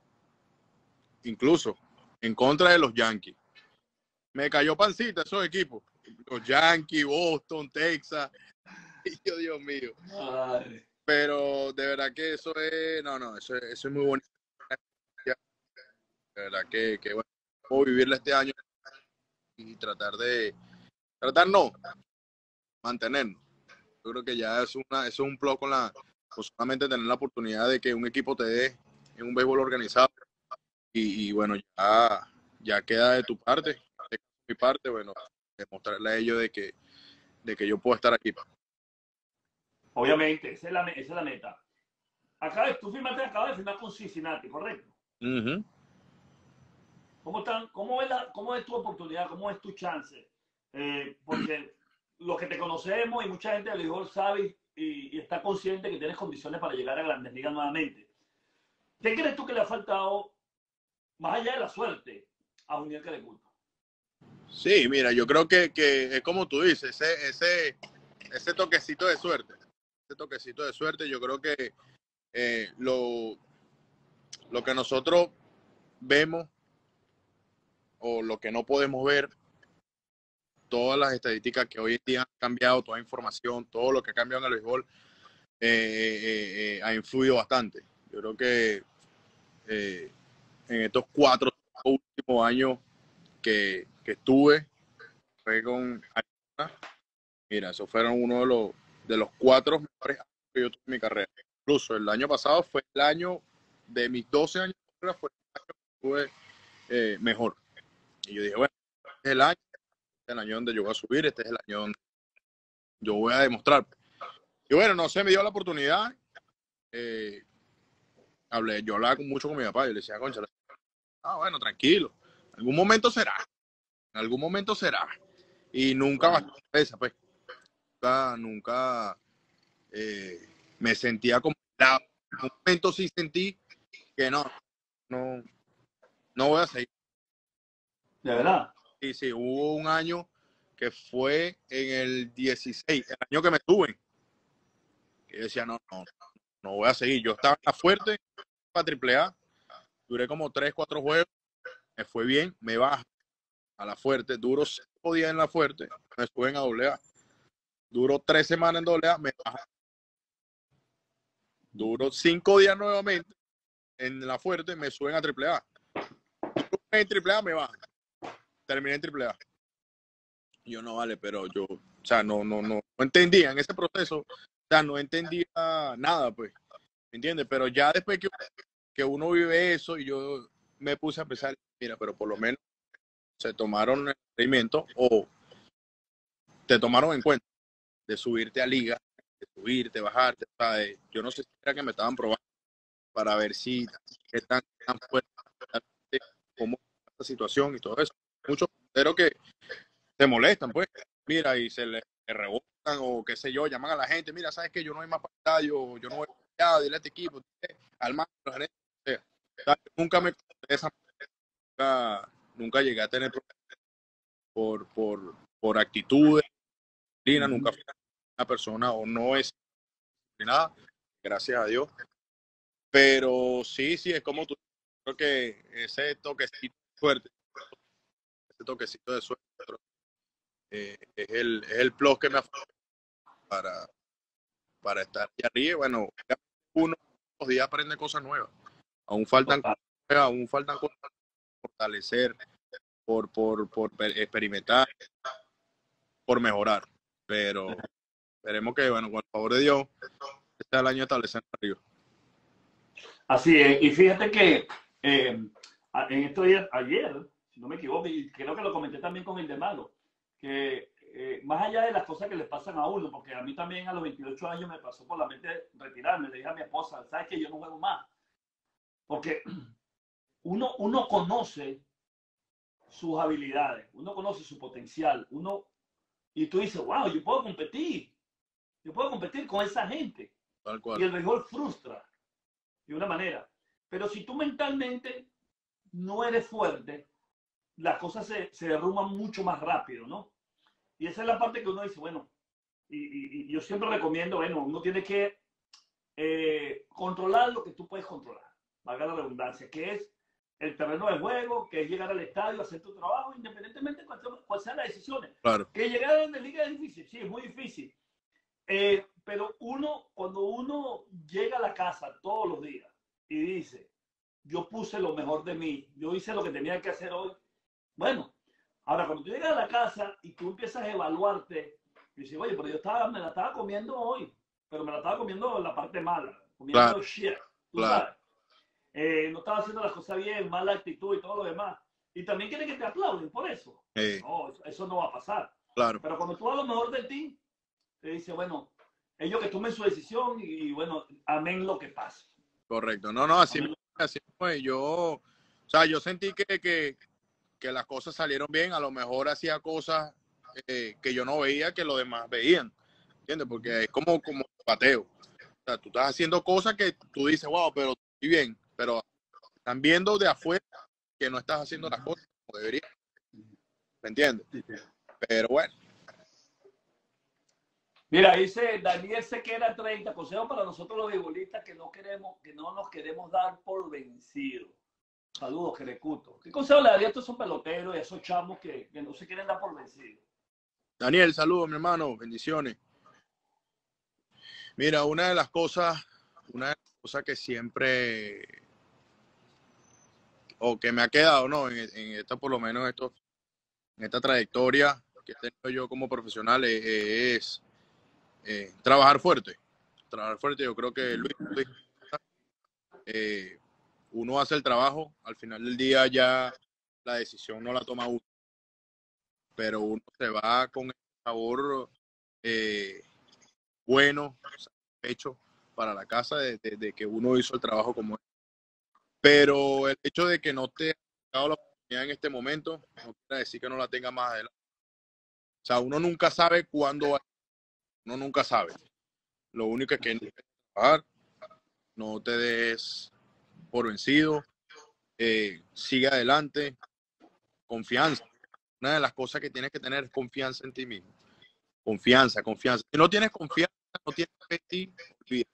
[SPEAKER 4] incluso en contra de los Yankees. Me cayó pancita esos equipos. Los Yankees, Boston, Texas. Y yo, Dios mío.
[SPEAKER 2] Madre.
[SPEAKER 4] Pero de verdad que eso es, no, no, eso es, eso es muy bonito. De verdad que, que bueno, puedo vivirla este año y tratar de, tratar no, mantenernos. Yo creo que ya es una, eso es un plus con la, con solamente tener la oportunidad de que un equipo te dé en un béisbol organizado. Y, y bueno, ya, ya queda de tu parte, de mi parte, bueno, demostrarle a ellos de que, de que yo puedo estar aquí.
[SPEAKER 2] Obviamente, esa es la, esa es la meta. Acá, tú firmaste, acabas de firmar con Cincinnati, ¿correcto?
[SPEAKER 4] Uh-huh.
[SPEAKER 2] ¿Cómo, están, cómo, es la, ¿Cómo es tu oportunidad? ¿Cómo es tu chance? Eh, porque los que te conocemos y mucha gente del béisbol sabe y, y está consciente que tienes condiciones para llegar a Grandes Ligas nuevamente. ¿Qué crees tú que le ha faltado, más allá de la suerte, a Juniel Caleculpa?
[SPEAKER 4] Sí, mira, yo creo que, que es como tú dices, ese, ese, ese toquecito de suerte. Ese toquecito de suerte, yo creo que eh, lo, lo que nosotros vemos o lo que no podemos ver, todas las estadísticas que hoy en día han cambiado, toda información, todo lo que ha cambiado en el béisbol eh, eh, eh, ha influido bastante. Yo creo que eh, en estos cuatro últimos años que, que estuve, fue con Arizona, mira, esos fueron uno de los, de los cuatro mejores años que yo tuve en mi carrera. Incluso el año pasado fue el año de mis doce años de carrera, fue el año que estuve eh, mejor. Y yo dije, bueno, este es el año, este es el año donde yo voy a subir, este es el año donde yo voy a demostrar. Y bueno, no sé, me dio la oportunidad. Eh, hablé, yo hablaba mucho con mi papá, yo le decía, concha, ah, bueno, tranquilo, en algún momento será, en algún momento será. Y nunca bajó la cabeza, pues. Nunca, nunca eh, me sentía como la, en un momento sí sentí que no, no, no voy a seguir.
[SPEAKER 2] ¿De verdad?
[SPEAKER 4] Sí, sí, hubo un año que fue en el dieciséis, el año que me tuve. Y yo decía, no, no, no voy a seguir. Yo estaba en la fuerte para triple A, duré como tres, cuatro juegos, me fue bien, me baja a la fuerte, duro cinco días en la fuerte, me suben a doble A. Duró tres semanas en doble A, me baja. Duró cinco días nuevamente en la fuerte, me suben a triple A. En triple A me bajan. Terminé en triple A. Y yo no vale, pero yo, o sea, no, no, no, no entendía en ese proceso, o sea, no entendía nada, pues, ¿me entiendes? Pero ya después que, que uno vive eso y yo me puse a pensar, mira, pero por lo menos se tomaron el experimento o te tomaron en cuenta de subirte a liga, de subirte, bajarte, ¿sabes? Yo no sé si era que me estaban probando para ver si qué tan, tan fuerte, cómo es esta situación y todo eso. Muchos pero que se molestan, pues, mira, y se le, le rebotan o qué sé yo, llaman a la gente, mira, ¿sabes qué? Yo no voy más para el estadio, yo no voy para allá, dile a este equipo, dile, al más, los gerentes, o sea, ¿sabes? Nunca me esa nunca, nunca llegué a tener problemas por, por, por actitudes, disciplina,
[SPEAKER 2] Uh-huh.
[SPEAKER 4] nunca fui una persona o no es nada, gracias a Dios. Pero sí, sí, es como tú, creo que ese toquecito de suerte, ese toquecito de suerte, eh, es, el, es el plus que me ha faltado para, para estar aquí arriba. Bueno, uno los días aprende cosas nuevas. Aún faltan cosas nuevas, aún faltan cosas por fortalecer, por, por, por experimentar, por mejorar. Pero esperemos que, bueno, con el favor de Dios, este sea el año de establecer arriba.
[SPEAKER 2] Así es, y fíjate que eh, en estos días, ayer, si no me equivoco, y creo que lo comenté también con el de Malo, que eh, más allá de las cosas que le pasan a uno, porque a mí también a los veintiocho años me pasó por la mente retirarme, le dije a mi esposa, ¿sabes que yo no juego más? Porque uno, uno conoce sus habilidades, uno conoce su potencial, uno, y tú dices, wow, yo puedo competir, yo puedo competir con esa gente.
[SPEAKER 4] Tal cual.
[SPEAKER 2] Y el béisbol frustra de una manera. Pero si tú mentalmente no eres fuerte, las cosas se, se derrumban mucho más rápido, ¿no? Y esa es la parte que uno dice, bueno, y, y, y yo siempre recomiendo, bueno, uno tiene que eh, controlar lo que tú puedes controlar, valga la redundancia, que es el terreno de juego, que es llegar al estadio, hacer tu trabajo, independientemente de cuáles cuál sean las decisiones.
[SPEAKER 4] Claro.
[SPEAKER 2] Que llegar a la liga es difícil, sí, es muy difícil. Eh, pero uno, cuando uno llega a la casa todos los días y dice, yo puse lo mejor de mí, yo hice lo que tenía que hacer hoy, bueno, ahora cuando tú llegas a la casa y tú empiezas a evaluarte, y dices, oye, pero yo estaba, me la estaba comiendo hoy, pero me la estaba comiendo en la parte mala, comiendo
[SPEAKER 4] Claro.
[SPEAKER 2] shit, tú
[SPEAKER 4] Claro.
[SPEAKER 2] sabes. Eh, no estaba haciendo las cosas bien, mala actitud y todo lo demás. Y también quieren que te aplauden por eso.
[SPEAKER 4] Sí.
[SPEAKER 2] No, eso, eso no va a pasar.
[SPEAKER 4] Claro.
[SPEAKER 2] Pero cuando tú das lo mejor de ti, te dice, bueno, ellos que tomen su decisión y, y bueno, amén lo que pase.
[SPEAKER 4] Correcto. No, no, así,
[SPEAKER 2] Amén.
[SPEAKER 4] así fue. Yo, o sea, yo sentí que, que, que las cosas salieron bien. A lo mejor hacía cosas eh, que yo no veía que los demás veían. ¿Entiendes? Porque es como, como pateo. O sea, tú estás haciendo cosas que tú dices, wow, pero estoy bien. Pero están viendo de afuera que no estás haciendo las cosas como deberías. ¿Me entiendes? Pero bueno.
[SPEAKER 2] Mira, dice Daniel Sequera treinta, consejo para nosotros los beisbolistas que no queremos, que no nos queremos dar por vencidos. Saludos, Querecuto. ¿Qué consejo le daría a estos son peloteros y a esos chamos que, que no se quieren dar por vencidos?
[SPEAKER 4] Daniel, saludos, mi hermano. Bendiciones. Mira, una de las cosas, una de las cosas que siempre, o que me ha quedado, ¿no? En, en esta, por lo menos, esto, en esta trayectoria que he tenido yo como profesional es, es eh, trabajar fuerte. Trabajar fuerte. Yo creo que Luis, Luis eh, uno hace el trabajo, al final del día ya la decisión no la toma uno, pero uno se va con el sabor eh, bueno, satisfecho para la casa de, de, de que uno hizo el trabajo como es. Pero el hecho de que no te haya dado la oportunidad en este momento no quiere decir que no la tenga más adelante. O sea, uno nunca sabe cuándo va a... Uno nunca sabe. Lo único es que no te trabajar, no te des por vencido, eh, sigue adelante, confianza. Una de las cosas que tienes que tener es confianza en ti mismo. Confianza, confianza. Si no tienes confianza, no tienes fe en ti, olvídate.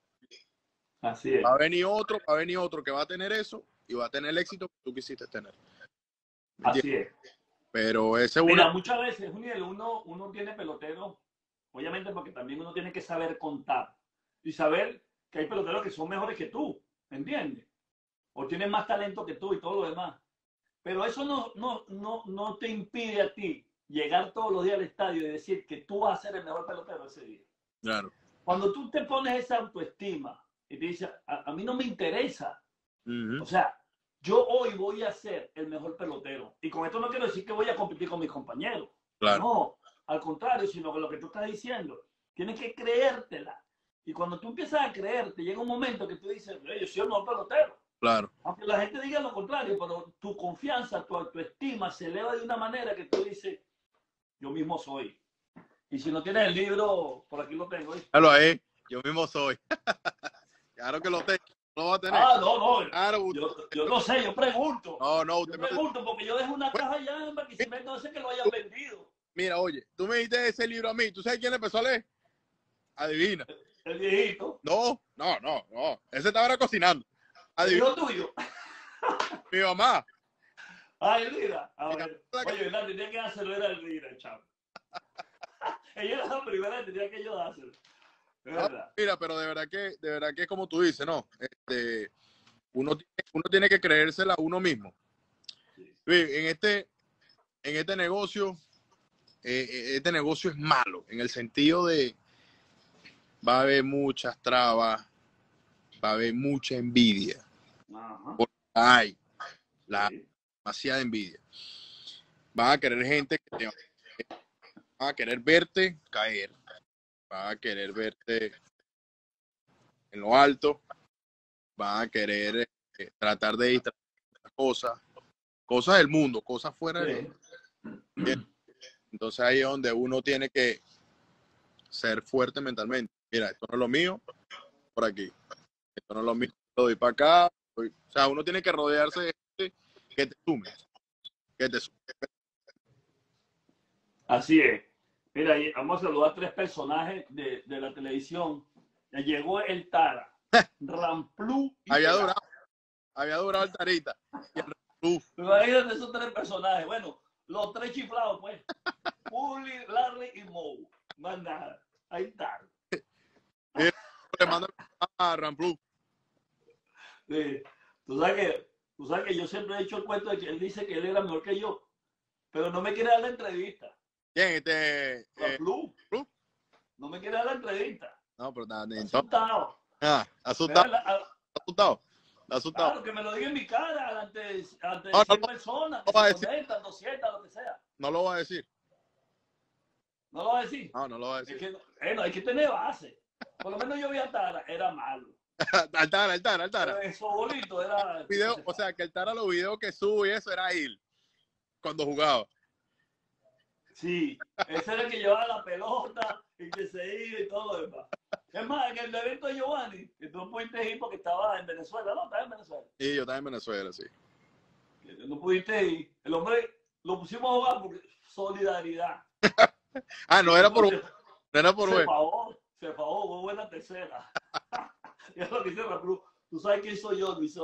[SPEAKER 2] Así es.
[SPEAKER 4] Va a venir otro, va a venir otro que va a tener eso y va a tener el éxito que tú quisiste tener. ¿Me
[SPEAKER 2] Así
[SPEAKER 4] entiendes?
[SPEAKER 2] es.
[SPEAKER 4] Pero ese es
[SPEAKER 2] Mira,
[SPEAKER 4] una...
[SPEAKER 2] muchas veces, Juniel, uno, uno tiene peloteros, obviamente porque también uno tiene que saber contar y saber que hay peloteros que son mejores que tú, ¿entiendes? O tienen más talento que tú y todo lo demás. Pero eso no, no, no, no te impide a ti llegar todos los días al estadio y decir que tú vas a ser el mejor pelotero ese día.
[SPEAKER 4] Claro.
[SPEAKER 2] Cuando tú te pones esa autoestima y te dices, a, a mí no me interesa.
[SPEAKER 4] Uh-huh.
[SPEAKER 2] O sea, yo hoy voy a ser el mejor pelotero. Y con esto no quiero decir que voy a competir con mis compañeros.
[SPEAKER 4] Claro.
[SPEAKER 2] No, al contrario, sino que lo que tú estás diciendo, tienes que creértela. Y cuando tú empiezas a creerte, llega un momento que tú dices, yo soy el mejor pelotero.
[SPEAKER 4] Claro.
[SPEAKER 2] Aunque la gente diga lo contrario, pero tu confianza, tu autoestima se eleva de una manera que tú dices, yo mismo soy. Y si no tienes el libro, por aquí lo tengo. ¿eh?
[SPEAKER 4] Claro, ahí, yo mismo soy. Claro que lo tengo. No lo va a tener.
[SPEAKER 2] Ah, no, no.
[SPEAKER 4] Claro,
[SPEAKER 2] Yo, yo no sé, yo pregunto.
[SPEAKER 4] no, no,
[SPEAKER 2] Yo
[SPEAKER 4] usted me...
[SPEAKER 2] pregunto porque yo dejo una caja allá en Barquisimeto, no sé que lo hayan vendido.
[SPEAKER 4] Mira, oye, tú me diste ese libro a mí. ¿Tú sabes quién le empezó a leer? Adivina.
[SPEAKER 2] El viejito.
[SPEAKER 4] No, no, no, no. Ese estaba ahora cocinando.
[SPEAKER 2] El
[SPEAKER 4] Adivina.
[SPEAKER 2] hijo tuyo.
[SPEAKER 4] Mi mamá.
[SPEAKER 2] Ah, Elvira. A ver. Oye, la tenía que hacerlo, era Elvira, chavo. Ella era la primera que tenía que yo dárselo. Es verdad.
[SPEAKER 4] Mira, pero de verdad que, de verdad que es como tú dices, ¿no? Este, uno, uno tiene que creérsela a uno mismo. En este, en este negocio, eh, este negocio es malo, en el sentido de, va a haber muchas trabas, va a haber mucha envidia.
[SPEAKER 2] Ajá.
[SPEAKER 4] Porque hay la
[SPEAKER 2] Sí.
[SPEAKER 4] demasiada envidia. Van a querer gente que te van a querer verte caer, van a querer verte en lo alto, van a querer eh, tratar de distraer las cosas, cosas del mundo, cosas fuera del mundo.
[SPEAKER 2] Sí.
[SPEAKER 4] Entonces ahí es donde uno tiene que ser fuerte mentalmente. Mira, esto no es lo mío, por aquí. Esto no es lo mío, lo doy para acá. Doy... O sea, uno tiene que rodearse de gente que te sume, que te sume.
[SPEAKER 2] Así es. Mira, y vamos a saludar a tres personajes de, de la televisión. Ya llegó el Tara, Ramplu y
[SPEAKER 4] Había
[SPEAKER 2] Pelao.
[SPEAKER 4] durado, había durado el Tarita. Y el Uf,
[SPEAKER 2] Imagínate esos tres personajes. Bueno, los tres chiflados, pues. Puli, Larry y Moe. Más nada. Ahí está.
[SPEAKER 4] le mando a Ramplu.
[SPEAKER 2] Sí. Tú sabes que, tú sabes que yo siempre he hecho el cuento de que él dice que él era mejor que yo, pero no me quiere dar la entrevista.
[SPEAKER 4] ¿Quién? Este. Eh,
[SPEAKER 2] Ramplu,
[SPEAKER 4] Ramplu.
[SPEAKER 2] no me quiere dar la entrevista.
[SPEAKER 4] No, pero nada, entonces.
[SPEAKER 2] Asustado.
[SPEAKER 4] Ah, asustado,
[SPEAKER 2] Mira, la-
[SPEAKER 4] asustado, asustado.
[SPEAKER 2] Claro, que me lo diga en mi cara ante, ante
[SPEAKER 4] No, no,
[SPEAKER 2] cien
[SPEAKER 4] no,
[SPEAKER 2] personas,
[SPEAKER 4] no
[SPEAKER 2] que
[SPEAKER 4] va a
[SPEAKER 2] se
[SPEAKER 4] decir.
[SPEAKER 2] conectan, doscientas, lo que sea.
[SPEAKER 4] No lo voy a decir.
[SPEAKER 2] No lo va a decir.
[SPEAKER 4] No, no lo voy a
[SPEAKER 2] Es
[SPEAKER 4] decir.
[SPEAKER 2] que, eh, no, hay que tener base. Por lo menos yo vi a Tara, era malo.
[SPEAKER 4] Altara, Altara, Altara.
[SPEAKER 2] Pero eso bonito era.
[SPEAKER 4] Video, o sea, que Altara los videos que sube y eso era él cuando jugaba.
[SPEAKER 2] Sí, ese era el que llevaba la pelota y que se iba y todo lo demás. Es más, en el evento de Giovanni, que tú no pudiste ir porque estaba en Venezuela, no, estaba en Venezuela.
[SPEAKER 4] Y yo estaba en Venezuela, sí.
[SPEAKER 2] No pudiste ir. El hombre lo pusimos a jugar porque solidaridad.
[SPEAKER 4] Ah, no era por
[SPEAKER 2] Se,
[SPEAKER 4] no era por
[SPEAKER 2] se
[SPEAKER 4] bueno.
[SPEAKER 2] pagó, se pagó, fue buena tercera. Y es lo que dice Ramplu. Tú sabes quién soy yo, Luis.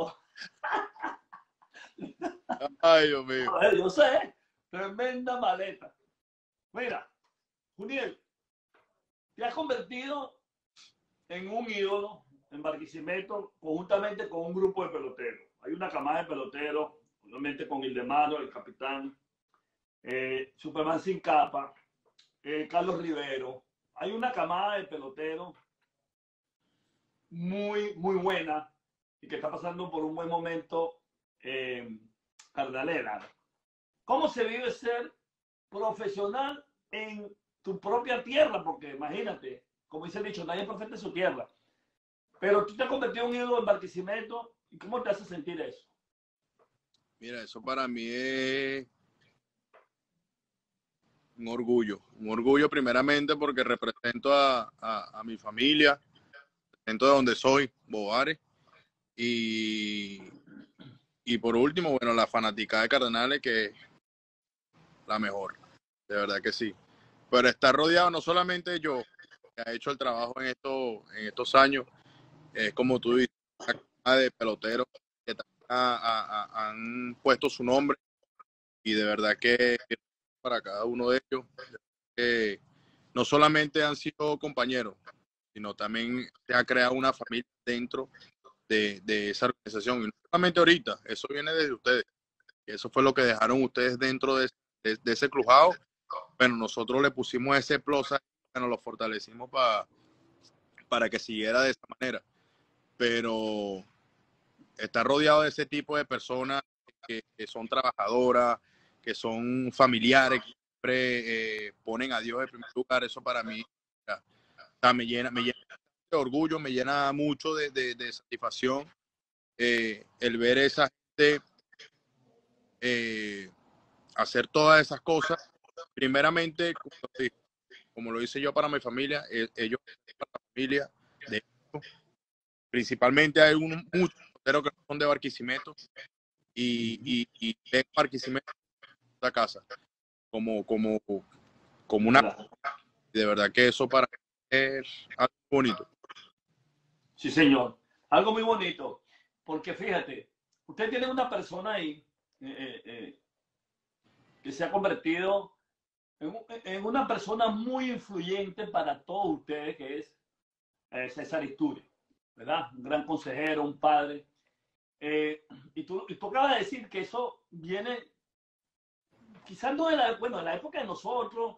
[SPEAKER 4] Ay, Dios mío.
[SPEAKER 2] A ver, yo sé, tremenda maleta. Mira, Juniel, te has convertido en un ídolo en Barquisimeto conjuntamente con un grupo de peloteros. Hay una camada de peloteros, obviamente con Ildemaro, el capitán, eh, Superman Sin Capa, eh, Carlos Rivero. Hay una camada de peloteros muy, muy buena y que está pasando por un buen momento eh, Cardenalera. ¿Cómo se vive ser profesional en tu propia tierra? Porque imagínate, como dice el dicho, nadie es profeta en su tierra. Pero tú te has convertido en un ídolo en Barquisimeto. ¿Y cómo te hace sentir eso?
[SPEAKER 4] Mira, eso para mí es un orgullo. Un orgullo primeramente porque represento a, a, a mi familia, represento de donde soy, Bogares. Y, y por último, bueno, la fanática de Cardenales, que es la mejor. De verdad que sí. Pero estar rodeado no solamente yo, que ha hecho el trabajo en estos, en estos años, es como tú dices, una cama de peloteros que también ha- ha- ha- han puesto su nombre y de verdad que para cada uno de ellos, que no solamente han sido compañeros, sino también se ha creado una familia dentro de, de esa organización. Y no solamente ahorita, eso viene desde ustedes. Y eso fue lo que dejaron ustedes dentro de, de, de ese crujado. Bueno, nosotros le pusimos ese plus, bueno, lo fortalecimos para para que siguiera de esa manera. Pero estar rodeado de ese tipo de personas que, que son trabajadoras, que son familiares, que siempre eh, ponen a Dios en primer lugar, eso para mí ya, o sea, me, llena, me llena de orgullo, me llena mucho de, de, de satisfacción eh, el ver a esa gente eh, hacer todas esas cosas. Primeramente, como, como lo hice yo para mi familia, eh, ellos para la familia de ellos. Principalmente hay un, muchos peloteros que no son de Barquisimeto y, y, y ven Barquisimeto esta casa como, como, como una...
[SPEAKER 2] Claro.
[SPEAKER 4] De verdad que eso para mí es algo bonito.
[SPEAKER 2] Sí, señor. Algo muy bonito. Porque fíjate, usted tiene una persona ahí eh, eh, eh, que se ha convertido en, en una persona muy influyente para todos ustedes, que es eh, César Isturi, ¿verdad? Un gran consejero, un padre. Eh, y, tú, y tú acabas de decir que eso viene, quizás no de la, bueno, de la época de nosotros,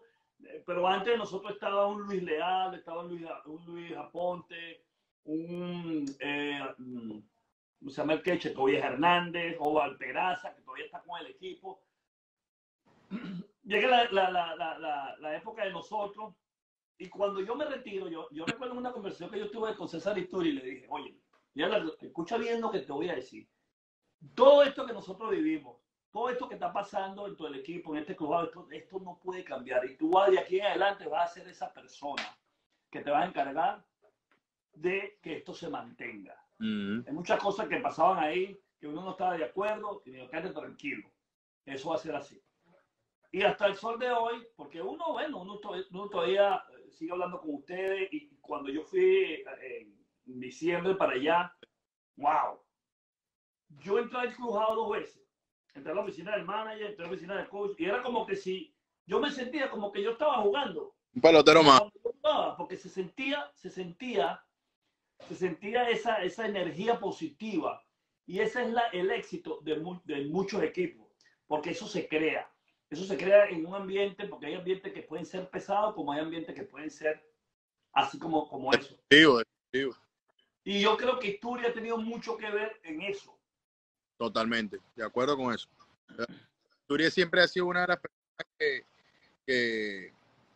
[SPEAKER 2] pero antes de nosotros estaba un Luis Leal, estaba un Luis, un Luis Aponte, un, eh, ¿cómo se llama el queche? Tobias Hernández, o Peraza, que todavía está con el equipo. Llega la, la, la, la, la, la época de nosotros, y cuando yo me retiro, yo, yo recuerdo una conversación que yo tuve con César Isturi y le dije, oye, ya la, escucha bien lo que te voy a decir. Todo esto que nosotros vivimos, todo esto que está pasando en todo el equipo, en este club, esto, esto no puede cambiar. Y tú de aquí en adelante vas a ser esa persona que te vas a encargar de que esto se mantenga. Mm. Hay muchas cosas que pasaban ahí que uno no estaba de acuerdo y me quedé tranquilo. Eso va a ser así. Y hasta el sol de hoy, porque uno, bueno, uno, uno todavía sigue hablando con ustedes, y cuando yo fui en diciembre para allá, wow, yo entré al crujado dos veces. Entré a la oficina del manager, entré a la oficina del coach, y era como que si, yo me sentía como que yo estaba jugando.
[SPEAKER 4] Un pelotero más.
[SPEAKER 2] Porque se sentía, se sentía, se sentía esa, esa energía positiva, y ese es la, el éxito de, mu de muchos equipos, porque eso se crea. Eso se crea en un ambiente, porque hay ambientes que pueden ser pesados, como hay ambientes que pueden ser así como, como eso.
[SPEAKER 4] Definitivo, definitivo.
[SPEAKER 2] Y yo creo que Isturi ha tenido mucho que ver en eso.
[SPEAKER 4] Totalmente, de acuerdo con eso. Isturi siempre ha sido una de las personas que, que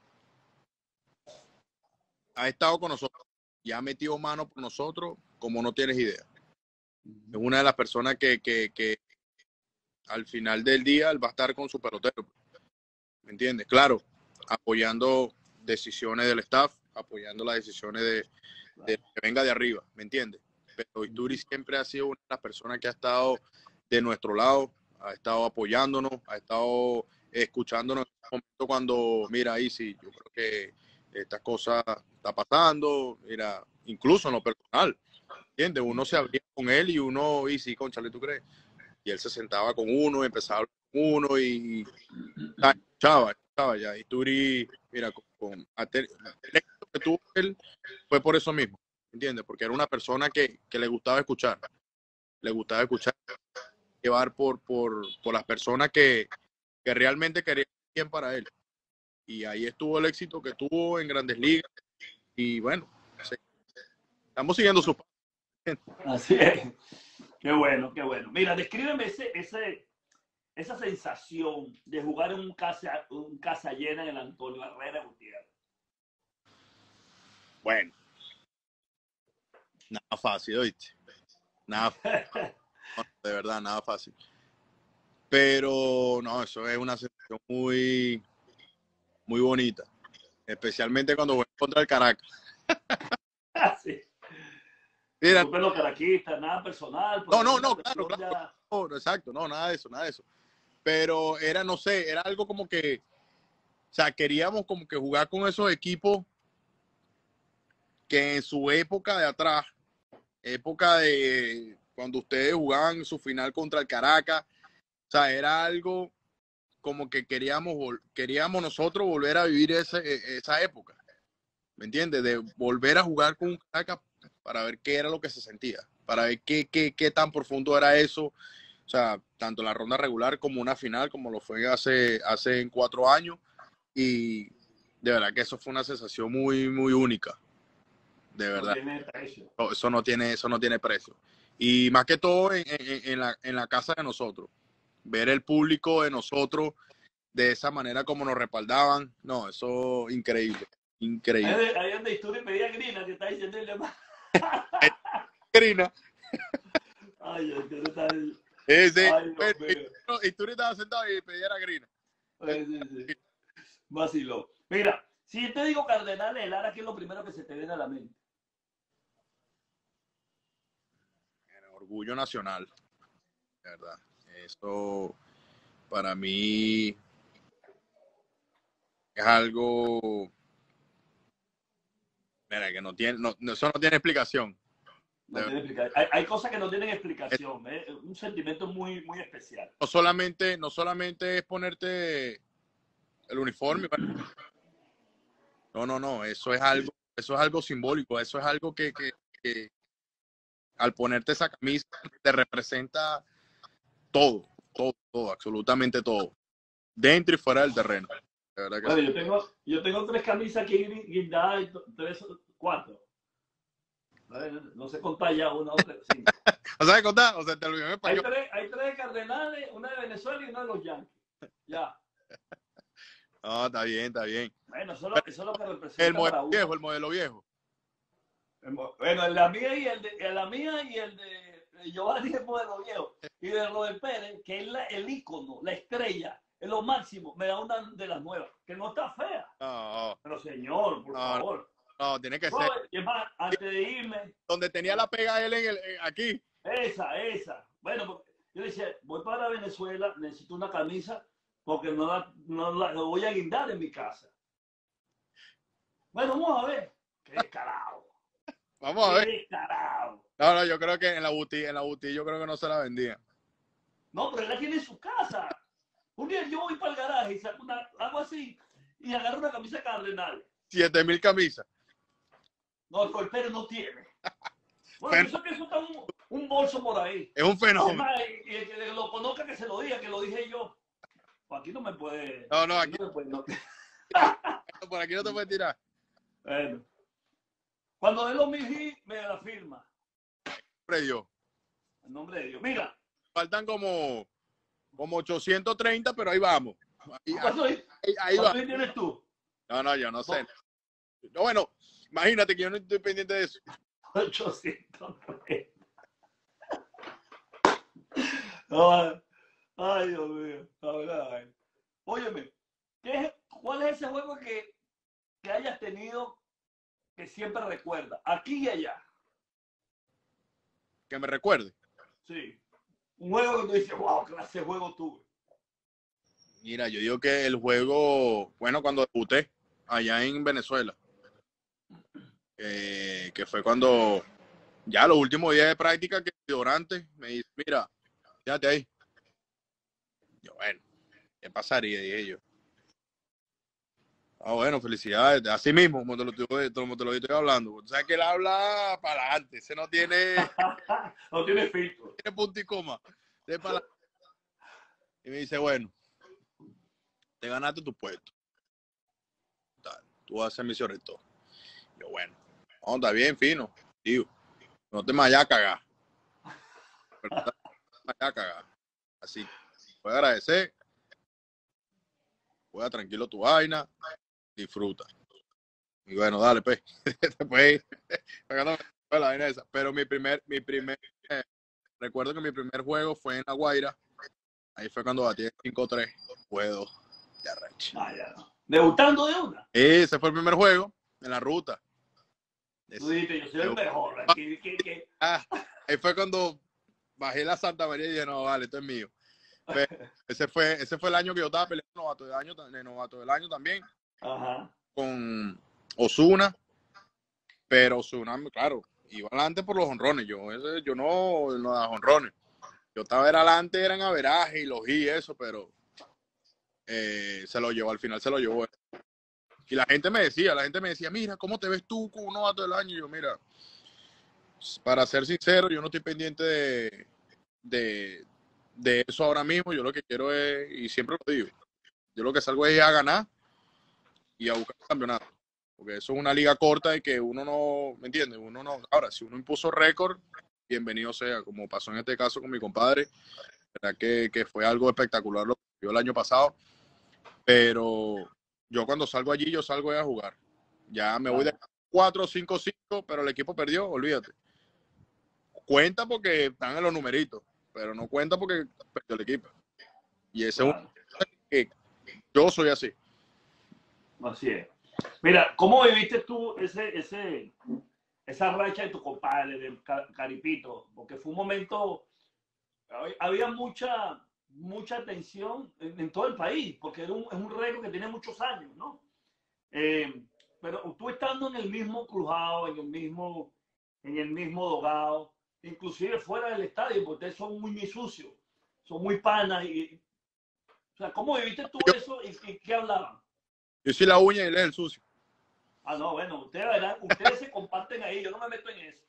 [SPEAKER 4] ha estado con nosotros y ha metido mano por nosotros como no tienes idea. Es una de las personas que, que, que al final del día él va a estar con su pelotero. ¿Me entiendes? Claro, apoyando decisiones del staff, apoyando las decisiones de, de que venga de arriba, ¿me entiendes? Pero Isturi siempre ha sido una de las personas que ha estado de nuestro lado, ha estado apoyándonos, ha estado escuchándonos en un momento cuando, mira, ahí sí, yo creo que esta cosa está pasando, mira, incluso en lo personal, ¿entiendes? Uno se abría con él y uno, y sí, conchale, ¿tú crees? Y él se sentaba con uno, empezaba a hablar con uno y ah, escuchaba, escuchaba ya. Isturi, mira, con, con el éxito que tuvo él fue por eso mismo, ¿entiendes? Porque era una persona que, que le gustaba escuchar, le gustaba escuchar, llevar por, por, por las personas que, que realmente querían bien para él. Y ahí estuvo el éxito que tuvo en Grandes Ligas. Y bueno, sí, estamos siguiendo su paso.
[SPEAKER 2] Así es. Qué bueno, qué bueno. Mira, descríbeme ese, ese, esa sensación de jugar en un casa, un casa llena en el Antonio Herrera Gutiérrez.
[SPEAKER 4] Bueno, nada fácil, ¿oíste? Nada fácil. No, de verdad, nada fácil. Pero no, eso es una sensación muy, muy bonita. Especialmente cuando juegas contra el Caracas.
[SPEAKER 2] Sí.
[SPEAKER 4] Mira,
[SPEAKER 2] no, los caraquistas, nada personal.
[SPEAKER 4] No, no, no, claro, claro. Ya... No, exacto, no, nada de eso, nada de eso. Pero era, no sé, era algo como que, o sea, queríamos como que jugar con esos equipos que en su época de atrás, época de cuando ustedes jugaban su final contra el Caracas, o sea, era algo como que queríamos, queríamos nosotros volver a vivir ese, esa época, ¿me entiendes? De volver a jugar con un Caracas para ver qué era lo que se sentía, para ver qué, qué, qué tan profundo era eso, o sea, tanto en la ronda regular como una final, como lo fue hace, hace cuatro años, y de verdad que eso fue una sensación muy, muy única, de verdad.
[SPEAKER 2] No tiene precio.
[SPEAKER 4] Eso no tiene, eso no tiene precio. Y más que todo en, en, en, la, en la casa de nosotros, ver el público de nosotros de esa manera como nos respaldaban, no, eso increíble, increíble.
[SPEAKER 2] Ahí donde Isturi pedía grina, que está diciendo el demás.
[SPEAKER 4] Grina.
[SPEAKER 2] Ay, Isturi está ahí.
[SPEAKER 4] Ese, Ay, Isturi estaba sentado y pedía grina.
[SPEAKER 2] Ay, sí, sí. Vaciló. Mira, si yo te digo Cardenales de Lara, ¿qué es lo primero que se te viene a la mente?
[SPEAKER 4] Orgullo nacional, de verdad. Eso para mí es algo, mira, que no tiene, no, eso no tiene explicación.
[SPEAKER 2] No tiene explicación. Hay, hay cosas que no tienen explicación, es ¿eh? Un sentimiento muy, muy especial.
[SPEAKER 4] No solamente, no solamente es ponerte el uniforme. No, no, no, eso es algo, eso es algo simbólico, eso es algo que, que, que al ponerte esa camisa te representa todo, todo, todo, absolutamente todo, dentro y fuera del terreno. De verdad que
[SPEAKER 2] Bueno,
[SPEAKER 4] sí.
[SPEAKER 2] yo tengo, yo tengo tres camisas aquí guindadas, y to- tres, cuatro. A ver, no sé contar ya, una, dos, tres, cinco.
[SPEAKER 4] ¿No sabes contar? O sea, te olvidé en
[SPEAKER 2] Hay
[SPEAKER 4] español.
[SPEAKER 2] tres, hay tres de Cardenales, una de Venezuela y una de los Yankees. Ya.
[SPEAKER 4] No, está bien, está bien.
[SPEAKER 2] Bueno, eso es lo, eso es lo que
[SPEAKER 4] El
[SPEAKER 2] representa para
[SPEAKER 4] modelo
[SPEAKER 2] uno.
[SPEAKER 4] viejo, el modelo viejo.
[SPEAKER 2] Bueno, el la mía y el de, el la mía y el de Giovanni es modelo viejo. Y de Robert Pérez, que es la, el ícono, la estrella, es lo máximo, me da una de las nuevas, que no está fea.
[SPEAKER 4] No,
[SPEAKER 2] Pero señor, por
[SPEAKER 4] No,
[SPEAKER 2] favor.
[SPEAKER 4] no, tiene que
[SPEAKER 2] No,
[SPEAKER 4] ser.
[SPEAKER 2] y es más, antes de irme,
[SPEAKER 4] Donde tenía la pega él en el, en- aquí.
[SPEAKER 2] esa, esa. Bueno, porque yo decía, voy para Venezuela, necesito una camisa porque no la, no la, la voy a guindar en mi casa. Bueno, vamos a ver. Qué descarado.
[SPEAKER 4] Vamos a
[SPEAKER 2] Qué
[SPEAKER 4] ver.
[SPEAKER 2] descarado.
[SPEAKER 4] No, no, yo creo que en la Buti, en la Buti yo creo que no se la vendía.
[SPEAKER 2] No, pero él la tiene en su casa. Un día yo voy para el garaje y saco una, hago así y agarro una camisa cardenal.
[SPEAKER 4] Siete mil camisas.
[SPEAKER 2] No, el Pérez no tiene. Bueno,
[SPEAKER 4] Pero-
[SPEAKER 2] yo sé que eso está un, un bolso por ahí.
[SPEAKER 4] Es un
[SPEAKER 2] Es
[SPEAKER 4] fenómeno.
[SPEAKER 2] más, y, y el que lo conozca que se lo diga, que lo dije yo. Pues aquí no me puede.
[SPEAKER 4] No, no, aquí-
[SPEAKER 2] no me puede, no.
[SPEAKER 4] Por aquí no te puedes tirar.
[SPEAKER 2] Bueno. Cuando él lo miji, me la firma.
[SPEAKER 4] Hombre, Dios.
[SPEAKER 2] En nombre de Dios. Mira,
[SPEAKER 4] Faltan como, como ochocientos treinta, pero ahí vamos. Ahí,
[SPEAKER 2] ¿cuántos
[SPEAKER 4] ahí, ahí va.
[SPEAKER 2] cuántos tienes tú?
[SPEAKER 4] No, no, yo no sé. No, bueno, imagínate que yo no estoy pendiente de eso.
[SPEAKER 2] ochocientos treinta. Ay, ay, Dios mío. La verdad, ay. Óyeme, ¿qué es, ¿cuál es ese juego que, que hayas tenido que siempre recuerda? Aquí y allá.
[SPEAKER 4] Que me recuerde.
[SPEAKER 2] Sí. Un juego que tú dices, wow, clase de juego tuve.
[SPEAKER 4] Mira, yo digo que el juego, bueno, cuando debuté allá en Venezuela, eh, que fue cuando ya los últimos días de práctica que Dorante me dice, mira, fíjate ahí. Yo, bueno, ¿qué pasaría? Dije yo. Ah, bueno, felicidades. Así mismo, como te lo, estoy- como te lo estoy hablando. O sea, que él habla para adelante. Ese no tiene,
[SPEAKER 2] No tiene filtro.
[SPEAKER 4] tiene punto y coma. De para adelante. Y me dice, bueno, te ganaste tu puesto. Tal, tú vas a ser mi rector. Yo, bueno, no, está bien, fino. Tío, no te me vayas a cagar. Pero no te me vayas a cagar. Así que voy a agradecer. Juega tranquilo tu vaina. Disfruta. Y bueno, dale, pues. Después, pegando la vaina esa. Pero mi primer, mi primer, eh, recuerdo que mi primer juego fue en La Guaira. Ahí fue cuando batí el cinco tres. Puedo. De arrecho.
[SPEAKER 2] Ah, ya no. Debutando de una.
[SPEAKER 4] Ese fue el primer juego en la ruta.
[SPEAKER 2] Tú dijiste, yo soy el mejor. Aquí, que, que.
[SPEAKER 4] Ah, ahí fue cuando bajé la Santa María y dije, no, vale, esto es mío. Pero ese fue, ese fue el año que yo estaba peleando novato del año, de novato del año también,
[SPEAKER 2] Ajá.
[SPEAKER 4] con Osuna. Pero Osuna, claro, iba adelante por los honrones. Yo, ese, yo no, no daba honrones. Yo estaba era adelante, eran averaje y los y eso, pero eh, se lo llevó, al final se lo llevó. Y la gente me decía, la gente me decía, mira, ¿cómo te ves tú con un novato del año? Y yo, mira, para ser sincero, yo no estoy pendiente de, de, de eso ahora mismo. Yo lo que quiero es, y siempre lo digo, yo lo que salgo es a ganar y a buscar el campeonato. Porque eso es una liga corta y que uno no, ¿me entiendes? Uno no, ahora, si uno impuso récord, bienvenido sea, como pasó en este caso con mi compadre, verdad que, que fue algo espectacular lo que vio el año pasado, pero yo cuando salgo allí, yo salgo a jugar. Ya me voy de cuatro, cinco, cinco, pero el equipo perdió, olvídate. Cuenta porque están en los numeritos, pero no cuenta porque perdió el equipo. Y ese
[SPEAKER 2] Claro.
[SPEAKER 4] es un que yo soy así.
[SPEAKER 2] Así es. Mira, ¿cómo viviste tú ese, ese, esa racha de tu compadre, de Caripito? Porque fue un momento, había mucha, mucha tensión en, en todo el país, porque era un, es un récord que tiene muchos años, ¿no? Eh, pero tú estando en el mismo crujado, en el mismo, en el mismo dogado, inclusive fuera del estadio, porque ustedes son muy, muy sucios, son muy panas. Y, o sea, ¿cómo viviste tú eso y, y qué hablaban?
[SPEAKER 4] Yo soy la uña y él es el sucio.
[SPEAKER 2] Ah, no, bueno, ustedes, ¿verdad? Ustedes se comparten ahí, yo no me meto en eso.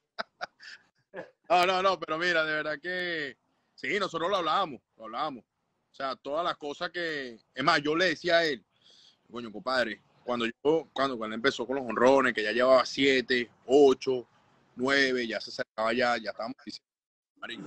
[SPEAKER 4] No, no, no, pero mira, de verdad que sí, nosotros lo hablábamos, lo hablábamos. O sea, todas las cosas que, es más, yo le decía a él, coño, compadre, cuando yo, cuando, cuando empezó con los honrones, que ya llevaba siete, ocho, nueve, ya se acercaba ya, ya estábamos diciendo, marico,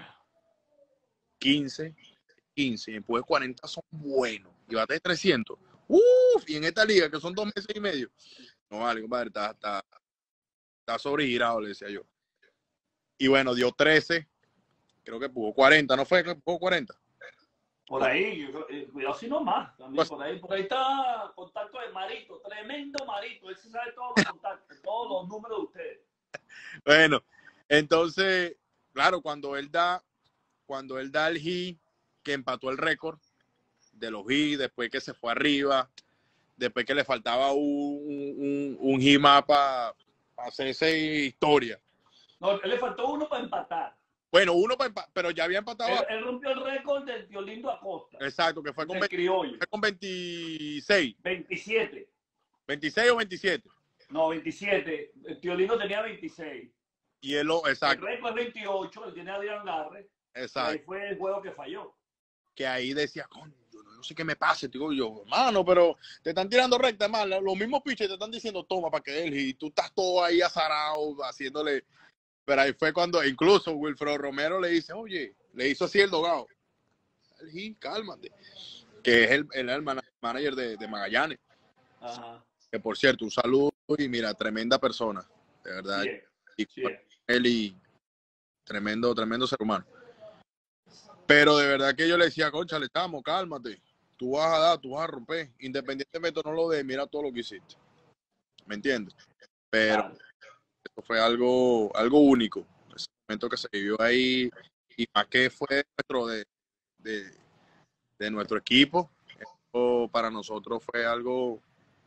[SPEAKER 4] quince, quince, y después cuarenta son buenos, y bate trescientos, uff, y en esta liga, que son dos meses y medio, no vale, compadre, está, está, está sobregirado, le decía yo. Y bueno, dio trece, creo que pudo cuarenta, ¿no fue? Que pudo cuarenta.
[SPEAKER 2] Por ahí, yo creo- eh, cuidado si no más, también por ahí, por ahí está contacto de Marito, tremendo Marito, él se sabe todos los contactos, todos los números de ustedes.
[SPEAKER 4] Bueno, entonces, claro, cuando él da, cuando él da el hit que empató el récord de los hits, después que se fue arriba, después que le faltaba un, un, un hit más para hacerse historia.
[SPEAKER 2] No, él le faltó uno para empatar.
[SPEAKER 4] Bueno, uno para empa- pero ya había empatado.
[SPEAKER 2] Él, él rompió el récord del tío Lindo Acosta.
[SPEAKER 4] Exacto, que fue con,
[SPEAKER 2] del
[SPEAKER 4] veinte,
[SPEAKER 2] criollo.
[SPEAKER 4] fue con veintiséis.
[SPEAKER 2] veintisiete.
[SPEAKER 4] veintiséis o veintisiete.
[SPEAKER 2] No, veintisiete. El tío Lindo tenía veintiséis.
[SPEAKER 4] Y él lo, exacto.
[SPEAKER 2] El récord es veintiocho, él tiene a Adrián Garre.
[SPEAKER 4] Exacto.
[SPEAKER 2] Ahí fue el juego que falló.
[SPEAKER 4] Que ahí decía, coño, yo no, no sé qué me pase. Digo yo, hermano, pero te están tirando recta, hermano. Los mismos pitchers te están diciendo, toma, para que él, y tú estás todo ahí azarado, haciéndole. Pero ahí fue cuando, incluso Wilfredo Romero le dice, oye, le hizo así el dogado. El cálmate. Que es el, el, el manager de, de Magallanes.
[SPEAKER 2] Ajá.
[SPEAKER 4] Que por cierto, un saludo y mira, tremenda persona, de verdad.
[SPEAKER 2] Sí,
[SPEAKER 4] y
[SPEAKER 2] sí.
[SPEAKER 4] él y tremendo, tremendo ser humano. Pero de verdad que yo le decía, concha, le estamos, cálmate. Tú vas a dar, tú vas a romper. Independientemente no lo de, mira todo lo que hiciste. ¿Me entiendes? Pero
[SPEAKER 2] Claro.
[SPEAKER 4] eso fue algo, algo único. Ese momento que se vivió ahí, y más que fue nuestro de, de, de nuestro equipo, eso para nosotros fue algo,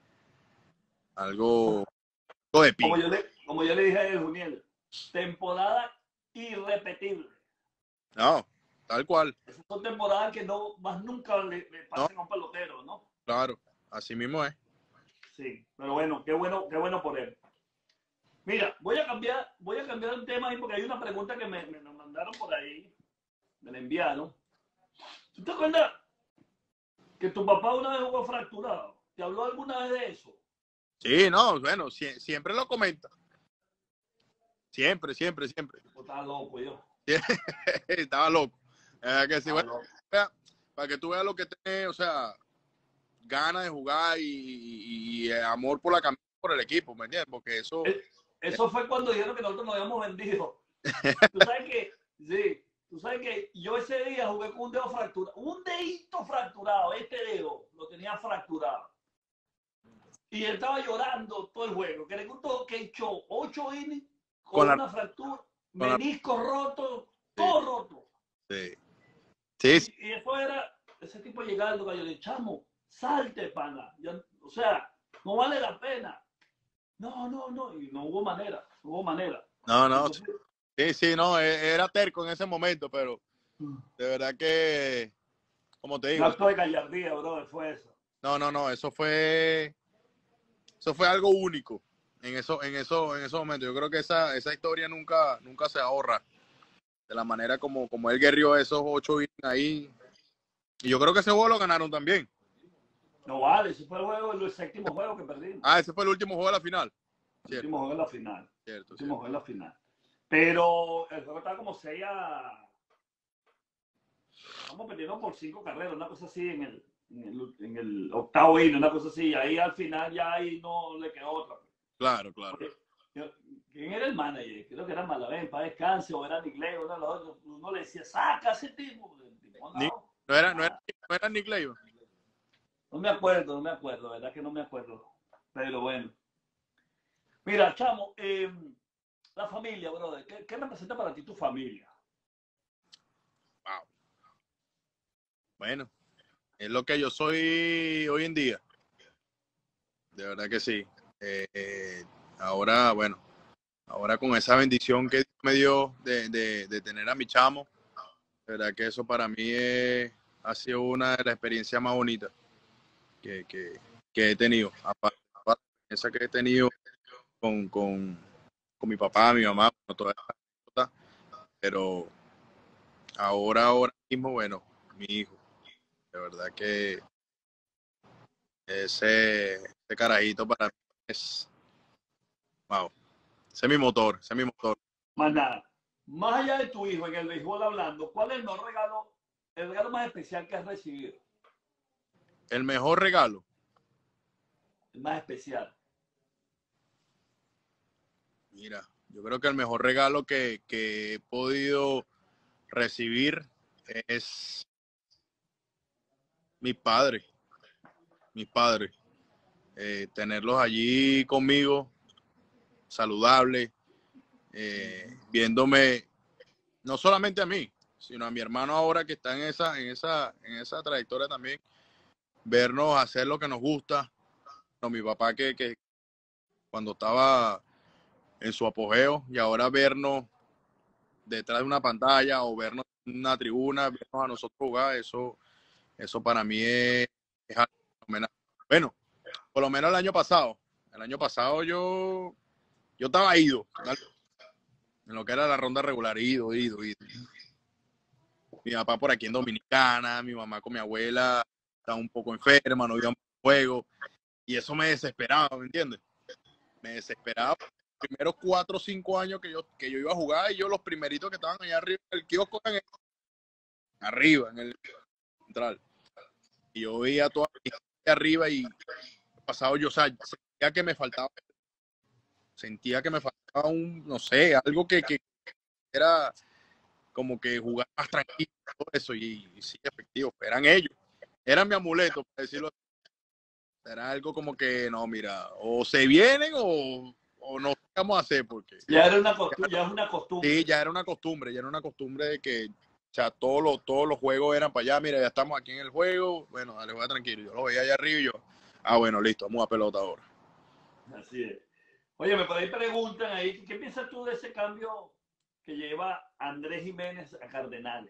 [SPEAKER 4] algo, algo de pico.
[SPEAKER 2] Como yo le, como yo le dije a él, Juniel, temporada irrepetible.
[SPEAKER 4] No, tal cual.
[SPEAKER 2] Esas son temporadas que no más nunca le, le pasan no. a un pelotero, ¿no?
[SPEAKER 4] Claro, así mismo es.
[SPEAKER 2] Sí, pero bueno, qué bueno, qué bueno por él. Mira, voy a cambiar, voy a cambiar el tema ahí porque hay una pregunta que me, me nos mandaron por ahí, me la enviaron. ¿Tú te acuerdas que tu papá una vez jugó fracturado? ¿Te habló alguna vez de eso?
[SPEAKER 4] Sí, no, bueno, si, siempre lo comenta. Siempre, siempre, siempre.
[SPEAKER 2] Estaba loco yo.
[SPEAKER 4] Estaba loco. Eh, que si, bueno,
[SPEAKER 2] loco.
[SPEAKER 4] Para que tú veas lo que tiene, o sea, ganas de jugar y, y, y amor por la camisa, por el equipo, ¿me entiendes? Porque eso...
[SPEAKER 2] Eso fue cuando dijeron que nosotros nos habíamos vendido. Tú sabes que, sí, tú sabes que yo ese día jugué con un dedo fracturado, un dedito fracturado, este dedo lo tenía fracturado. Y él estaba llorando todo el juego, que le gustó que echó ocho innings con, con la, una fractura, menisco la... roto, todo sí. roto.
[SPEAKER 4] Sí. Sí, sí.
[SPEAKER 2] Y, y después era ese tipo llegando, que yo le chamo, salte, pana. Ya, o sea, no vale la pena. No, no, no, y no hubo manera, no hubo manera.
[SPEAKER 4] No, no, Entonces, sí, sí, no, era terco en ese momento, pero de verdad que, como te digo.
[SPEAKER 2] Un acto de gallardía, brother, fue eso.
[SPEAKER 4] No, no, no, eso fue, eso fue algo único en eso, en eso, en esos momentos. Yo creo que esa, esa historia nunca, nunca se ahorra de la manera como, como él guerrió esos ocho innings ahí. Y yo creo que ese juego lo ganaron también.
[SPEAKER 2] No vale, ese fue el juego, el séptimo juego que perdimos.
[SPEAKER 4] Ah, ese fue el último juego de la final.
[SPEAKER 2] El cierto. último juego de la final.
[SPEAKER 4] Cierto,
[SPEAKER 2] el último
[SPEAKER 4] cierto.
[SPEAKER 2] juego de la final. Pero el juego estaba como seis a... Estamos perdiendo por cinco carreras, una cosa así en el, en el, en el octavo inning, una cosa así. Ahí al final ya ahí no le quedó otra.
[SPEAKER 4] Claro, claro.
[SPEAKER 2] ¿Quién era el manager? Creo que era Malavé, para descanse, o era Nick Ley, uno de los otros. Uno le decía, saca ese tipo. El tipo no,
[SPEAKER 4] Ni, no, era, no, era, no era Nick Ley.
[SPEAKER 2] No me acuerdo, no me acuerdo, verdad que no me acuerdo. Pero bueno. Mira, chamo, eh, la familia, brother. ¿Qué, ¿Qué representa para ti tu familia?
[SPEAKER 4] Wow. Bueno, es lo que yo soy hoy en día. De verdad que sí. Eh, eh, ahora, bueno, ahora con esa bendición que me dio de, de, de tener a mi chamo, de verdad que eso para mí es, ha sido una de las experiencias más bonitas que, que, que he tenido. Aparte de la experiencia que he tenido con, con, con mi papá, mi mamá, toda esa cosa, pero ahora, ahora mismo, bueno, mi hijo, de verdad que Ese, ese carajito para mí es, wow, ese es mi motor, ese es mi motor.
[SPEAKER 2] Más nada. Más allá de tu hijo en el béisbol hablando, ¿cuál es el mejor regalo, el regalo más especial que has recibido?
[SPEAKER 4] El mejor regalo,
[SPEAKER 2] El más especial.
[SPEAKER 4] mira, yo creo que el mejor regalo que, que he podido recibir es mi padre, mi padre. Eh, tenerlos allí conmigo, saludables, eh, viéndome, no solamente a mí, sino a mi hermano ahora que está en esa, en esa, en esa trayectoria también, vernos hacer lo que nos gusta. No, mi papá que, que cuando estaba en su apogeo y ahora vernos detrás de una pantalla o vernos en una tribuna, vernos a nosotros jugar, eso, eso para mí es, es algo fenomenal. Bueno, por lo menos el año pasado, el año pasado yo, yo estaba ido, en lo que era la ronda regular, ido, ido, ido. Mi papá por aquí en Dominicana, mi mamá con mi abuela estaba un poco enferma, no iban a juego, y eso me desesperaba, ¿me entiendes? Me desesperaba. Los primeros cuatro o cinco años que yo, que yo iba a jugar, y yo los primeritos que estaban allá arriba en el kiosco, en el, arriba, en el central. Y yo veía toda la gente arriba y pasado yo, o sea, sentía que me faltaba, sentía que me faltaba un, no sé, algo que, que era como que jugar más tranquilo, todo eso, y, y sí, efectivo, eran ellos, eran mi amuleto, para decirlo así. Era algo como que, no, mira, o se vienen o, o no sé qué vamos a hacer, porque
[SPEAKER 2] Ya era una costumbre, ya es una costumbre.
[SPEAKER 4] sí, ya era una costumbre, ya era una costumbre de que, o sea, todos los, todos los juegos eran para allá, mira, ya estamos aquí en el juego, bueno, dale, juega tranquilo, yo lo veía allá arriba y yo, ah, bueno, listo, vamos a pelota ahora.
[SPEAKER 2] Así es. Oye, me por ahí preguntan ahí, ¿qué piensas tú de ese cambio que lleva Andrés Jiménez a Cardenales?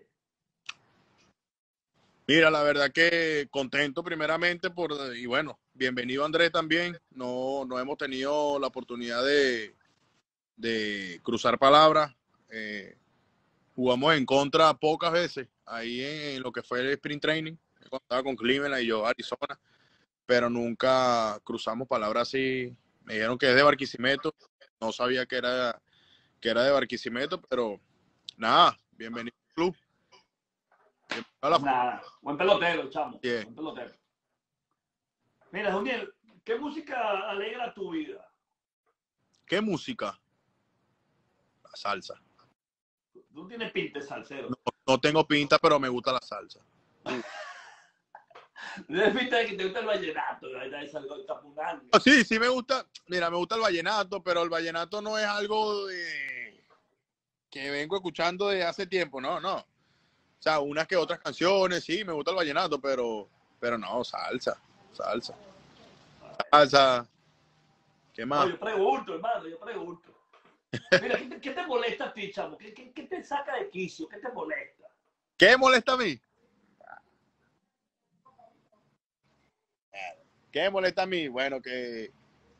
[SPEAKER 4] Mira, la verdad que contento primeramente por, y bueno, bienvenido Andrés también. No, no hemos tenido la oportunidad de, de cruzar palabras. Eh, jugamos en contra pocas veces ahí en, en lo que fue el sprint training. Cuando estaba con Cleveland y yo Arizona, pero nunca cruzamos palabras así. Me dijeron que es de Barquisimeto. No sabía que era, que era de Barquisimeto, pero nada, bienvenido al club. Bienvenido a la
[SPEAKER 2] Nada, buen pelotero, chamo.
[SPEAKER 4] familia.
[SPEAKER 2] Buen pelotero. Mira, Juniel, ¿qué música alegra tu vida?
[SPEAKER 4] ¿Qué música? La salsa.
[SPEAKER 2] Tú tienes pinta de salsero.
[SPEAKER 4] No, no tengo pinta, pero me gusta la salsa.
[SPEAKER 2] Tienes pinta de que te gusta el vallenato. Ahí es algo tapunando.
[SPEAKER 4] Oh, sí, sí me gusta. Mira, me gusta el vallenato, pero el vallenato no es algo de... que vengo escuchando de hace tiempo, no, no. O sea, unas que otras canciones, sí, me gusta el vallenato, pero, pero no, salsa, salsa. Salsa. ¿Qué
[SPEAKER 2] No,
[SPEAKER 4] más?
[SPEAKER 2] yo pregunto, hermano, yo pregunto. Mira, ¿qué te, qué te molesta a ti, chamo? ¿Qué, qué, qué te saca de quicio? ¿Qué te molesta?
[SPEAKER 4] ¿Qué me molesta a mí? ¿Qué me molesta a mí? Bueno, que,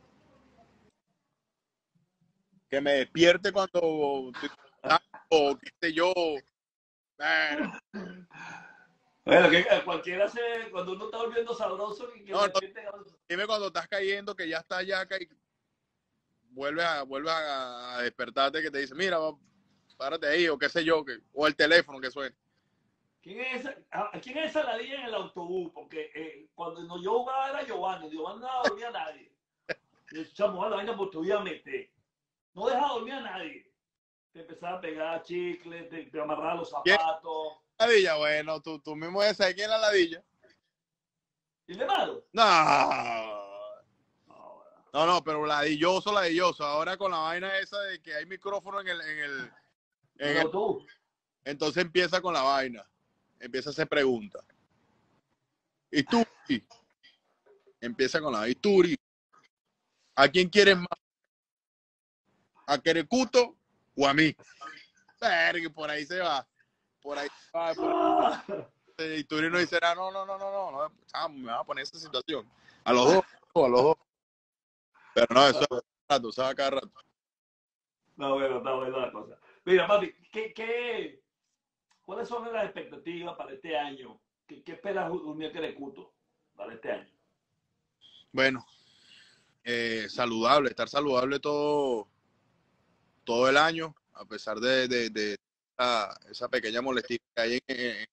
[SPEAKER 4] que me despierte cuando estoy o qué sé yo. Bueno,
[SPEAKER 2] Bueno, que cualquiera se, cuando uno está volviendo sabroso, que, que
[SPEAKER 4] no, no,
[SPEAKER 2] repente,
[SPEAKER 4] dime cuando estás cayendo, que ya está ya, que vuelves a, vuelves a despertarte, que te dice, mira, va, párate ahí, o qué sé yo, que, o el teléfono que suene.
[SPEAKER 2] ¿quién es esa, a, ¿quién es esa ladilla en el autobús? Porque eh, cuando no, yo jugaba era Giovanni, Giovanni no dormía a nadie. Y el chamo, a la vaina, pues te voy a meter. No deja dormir a nadie. Te empezaba a pegar chicles, te, te amarraba los zapatos.
[SPEAKER 4] Ladilla, bueno, tú, tú mismo sabes quién es la ladilla.
[SPEAKER 2] ¿Y de malo?
[SPEAKER 4] No.
[SPEAKER 2] No,
[SPEAKER 4] No, no, pero ladilloso, ladilloso. Ahora con la vaina esa de que hay micrófono en el, en el, en
[SPEAKER 2] el
[SPEAKER 4] el
[SPEAKER 2] autobús.
[SPEAKER 4] entonces empieza con la vaina. Empieza a hacer preguntas. ¿Y tú? Empieza con la Isturi. ¿A quién quieres más? ¿A Querecuto o a mí? Verga, por ahí se va. Por ahí se va. Por ahí. Isturi no dice, no, no, no, no, no, no, chamo, me va a poner esa situación. A los dos, a los dos. Pero no, eso es cada rato, eso es a cada rato.
[SPEAKER 2] No, bueno, está buena la cosa. Mira, papi, ¿qué, qué, ¿cuáles son las expectativas para este año? ¿Qué, qué esperas Unión Querecuto para este año?
[SPEAKER 4] Bueno, eh, saludable, estar saludable todo, todo el año, a pesar de, de, de esa, esa pequeña molestia que hay en, en,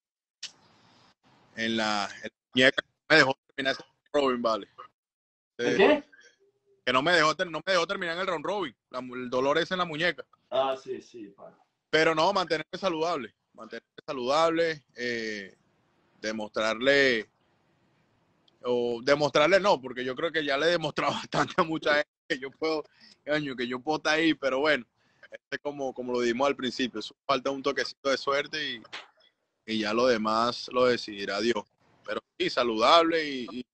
[SPEAKER 4] en la, en la muñeca, que no me dejó terminar ese round robin, vale.
[SPEAKER 2] ¿El
[SPEAKER 4] Eh,
[SPEAKER 2] qué?
[SPEAKER 4] que no me dejó, no me dejó terminar el round robin, la, el dolor ese en la muñeca.
[SPEAKER 2] Ah, sí, sí, pana.
[SPEAKER 4] Pero no, mantenerme saludable, mantenerme saludable, eh, demostrarle, o demostrarle no, porque yo creo que ya le he demostrado bastante a mucha gente que yo puedo, año, que yo puedo estar ahí, pero bueno, este como, como lo dimos al principio, eso falta un toquecito de suerte y, y ya lo demás lo decidirá Dios. Pero sí, saludable y, y,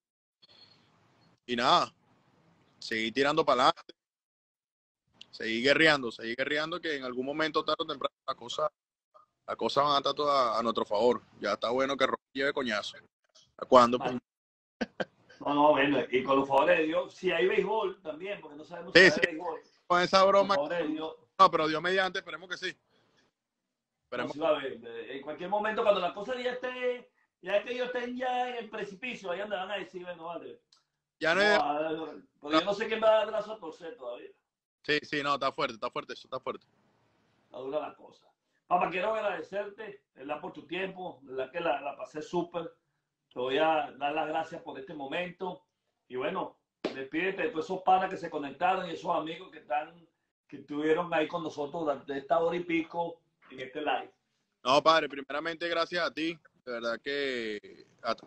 [SPEAKER 4] y nada, seguir tirando para adelante, seguir guerreando, seguir guerreando, que en algún momento, tarde o temprano, la cosa, la cosa van a estar toda a nuestro favor. Ya está bueno que Rocky lleve coñazo. ¿A cuándo? Pues,
[SPEAKER 2] No, no, bueno, y con los favores de Dios, si hay béisbol también, porque no sabemos si
[SPEAKER 4] sí,
[SPEAKER 2] hay
[SPEAKER 4] sí,
[SPEAKER 2] béisbol.
[SPEAKER 4] con esa
[SPEAKER 2] Con los
[SPEAKER 4] broma.
[SPEAKER 2] favores de Dios.
[SPEAKER 4] No, pero Dios mediante, esperemos que sí.
[SPEAKER 2] No,
[SPEAKER 4] Esperemos.
[SPEAKER 2] sí va a haber. En cualquier momento, cuando la cosa ya esté, ya que ellos estén ya en el precipicio, ahí andan a decir, bueno, vale.
[SPEAKER 4] Ya no hay-
[SPEAKER 2] No, a- pero yo no sé quién va a dar brazo a torcer todavía.
[SPEAKER 4] Sí, sí, no, está fuerte, está fuerte, eso está fuerte.
[SPEAKER 2] Está dura la cosa. Papá, quiero agradecerte, ¿verdad? Por tu tiempo, ¿verdad? Que la, la pasé súper. Te voy a dar las gracias por este momento. Y bueno, despídete de todos esos panas que se conectaron y esos amigos que están, que estuvieron ahí con nosotros durante esta hora y pico en este live.
[SPEAKER 4] No, padre, primeramente gracias a ti. De verdad que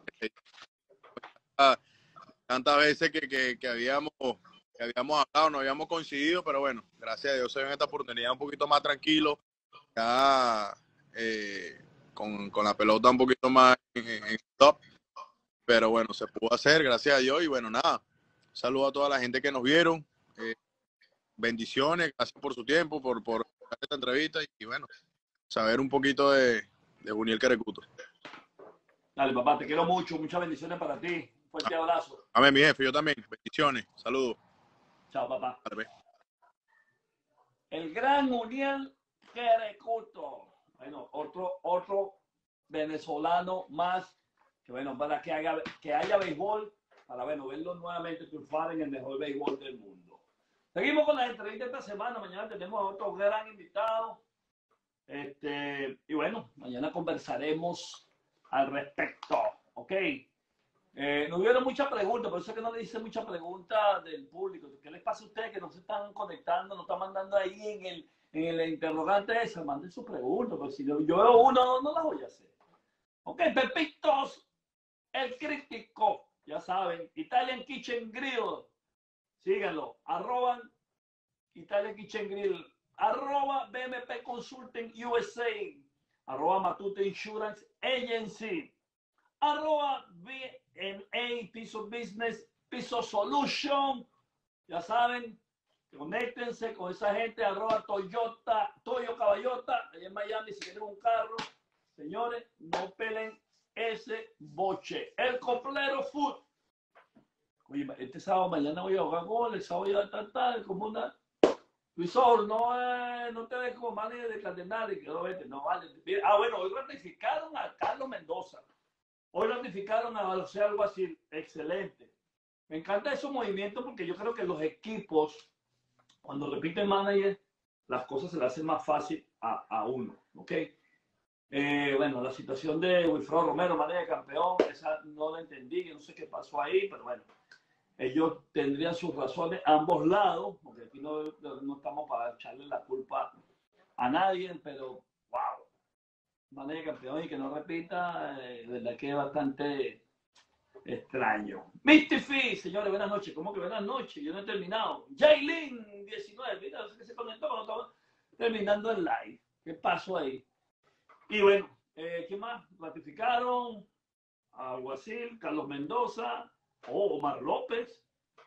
[SPEAKER 4] a, a, tantas veces que, que, que habíamos que habíamos hablado, no habíamos coincidido, pero bueno, gracias a Dios se ve en esta oportunidad un poquito más tranquilo, ya eh, con, con la pelota un poquito más en, en top, pero bueno, se pudo hacer, gracias a Dios, y bueno, nada, saludo a toda la gente que nos vieron, eh, bendiciones, gracias por su tiempo, por, por esta entrevista, y, y bueno, saber un poquito de, de Juniel Querecuto.
[SPEAKER 2] Dale, papá, te quiero mucho, muchas bendiciones para ti. Un fuerte abrazo.
[SPEAKER 4] Amén, mi jefe, yo también, bendiciones, saludos.
[SPEAKER 2] Chao, papá.
[SPEAKER 4] Vale.
[SPEAKER 2] El gran Juniel Querecuto. Bueno, otro, otro venezolano más que, bueno, para que haya, que haya béisbol, para, bueno, verlo nuevamente triunfar en el mejor béisbol del mundo. Seguimos con las entrevistas esta semana. Mañana tenemos a otro gran invitado. Este, y bueno, mañana conversaremos al respecto. ¿Ok? Eh, nos hubieron muchas preguntas, por eso es que no le hice muchas preguntas del público. ¿Qué les pasa a ustedes que no se están conectando, no están mandando ahí en el, en el interrogante ese? Manden sus preguntas, porque si yo, yo veo uno, no, no las voy a hacer. Ok, Pepitos, el crítico, ya saben, Italian Kitchen Grill, síganlo, arroban Italian Kitchen Grill, arroba B M P Consulting U S A, arroba Matute Insurance Agency, arroba B M A Piso Business, Piso Solution, ya saben, conéctense con esa gente, arroba Toyota, Toyo Caballota, allá en Miami, si quieren un carro, señores, no pelen ese boche. El Coplero Food. Oye, este sábado, mañana voy a jugar gol, el sábado ya está tarde, como una... Luisor, no, eh, no te dejes como manager de Cardenal y que no vete, no vale. Ah, bueno, hoy ratificaron a Carlos Mendoza. Hoy ratificaron a José Alguacil. Excelente. Me encanta esos movimientos porque yo creo que los equipos, cuando repiten manager, las cosas se le hacen más fácil a, a uno. ¿Ok? Eh, bueno, la situación de Wilfredo Romero, manager campeón, esa no la entendí, yo no sé qué pasó ahí, pero bueno, ellos tendrían sus razones ambos lados, porque aquí no, no estamos para echarle la culpa a nadie, pero wow. Manager campeón y que no repita, eh, de verdad que es bastante extraño. Misty Fee, señores, buenas noches. ¿Cómo que buenas noches? Yo no he terminado. Jaylin diecinueve, mira, que se conectó cuando estaba terminando el live. ¿Qué pasó ahí? Y bueno, eh, ¿qué más? Ratificaron a Alguacil, Carlos Mendoza, o Omar López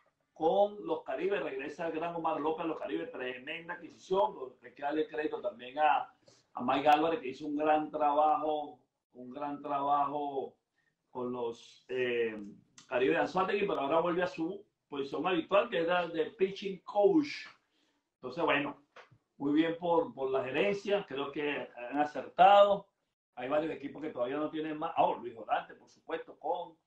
[SPEAKER 2] con los Caribes. Regresa el gran Omar López a los Caribes, tremenda adquisición. Hay que darle crédito también a a Mike Álvarez, que hizo un gran trabajo, un gran trabajo con los eh, Caribe de Anzuategui, pero ahora vuelve a su posición habitual, que era de pitching coach. Entonces, bueno, muy bien por, por la gerencia, creo que han acertado. Hay varios equipos que todavía no tienen más. Ah, oh, Luis Orante, por supuesto, con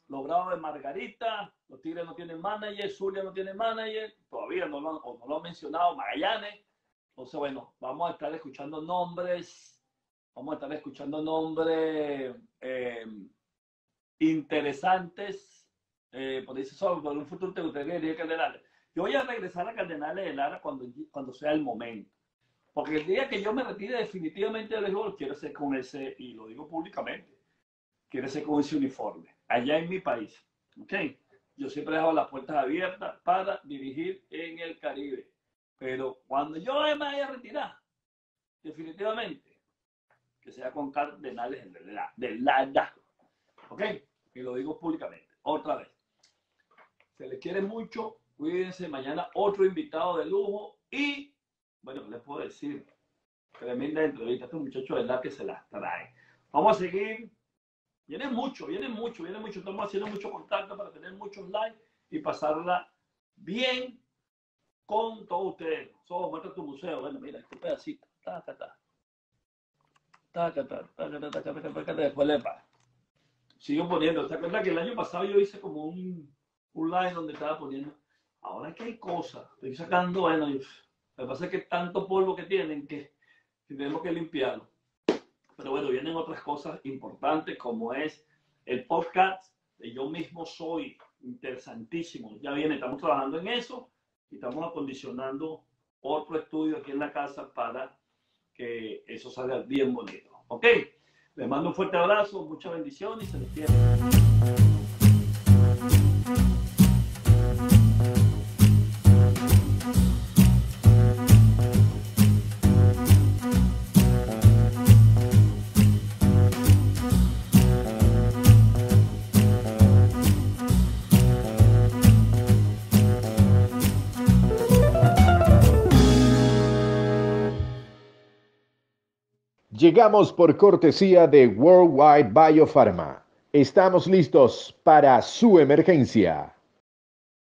[SPEAKER 2] Los Bravos de Margarita, los Tigres no tienen manager, Zulia no tiene manager, todavía no lo, han, o no lo han mencionado, Magallanes. Entonces, bueno, vamos a estar escuchando nombres, vamos a estar escuchando nombres eh, interesantes. Eh, por eso, sobre, por un futuro te gustaría que Cardenales. Yo voy a regresar a Cardenales de Lara cuando, cuando sea el momento. Porque el día que yo me retire definitivamente del béisbol, quiero ser con ese, y lo digo públicamente, quiero ser con ese uniforme, allá en mi país. ¿Ok? Yo siempre dejo las puertas abiertas para dirigir en el Caribe. Pero cuando yo me vaya a retirar, definitivamente, que sea con Cardenales de Lara. ¿Ok? Y lo digo públicamente. Otra vez. Se les quiere mucho. Cuídense. Mañana otro invitado de lujo. Y bueno, ¿qué les puedo decir? Tremenda entrevista. Este muchacho de verdad que se las trae. Vamos a seguir. Viene mucho, viene mucho, viene mucho. Estamos haciendo mucho contacto para tener muchos likes y pasarla bien con todos ustedes. Solo muestra tu museo. Bueno, mira, este pedacito. Taca, taca. Taca, taca, taca, taca, taca, taca, taca. Después le pasa. Sigo poniendo. ¿Se acuerdan que el año pasado yo hice como un, un live donde estaba poniendo? Ahora que hay cosas. Estoy sacando, bueno, y lo que pasa es que tanto polvo que tienen que, que tenemos que limpiarlo. Pero bueno, vienen otras cosas importantes como es el podcast de Yo Mismo Soy. Interesantísimo. Ya viene, estamos trabajando en eso y estamos acondicionando otro estudio aquí en la casa para que eso salga bien bonito. ¿Ok? Les mando un fuerte abrazo, muchas bendiciones y se les quiere.
[SPEAKER 1] Llegamos por cortesía de Worldwide Biopharma. Estamos listos para su emergencia.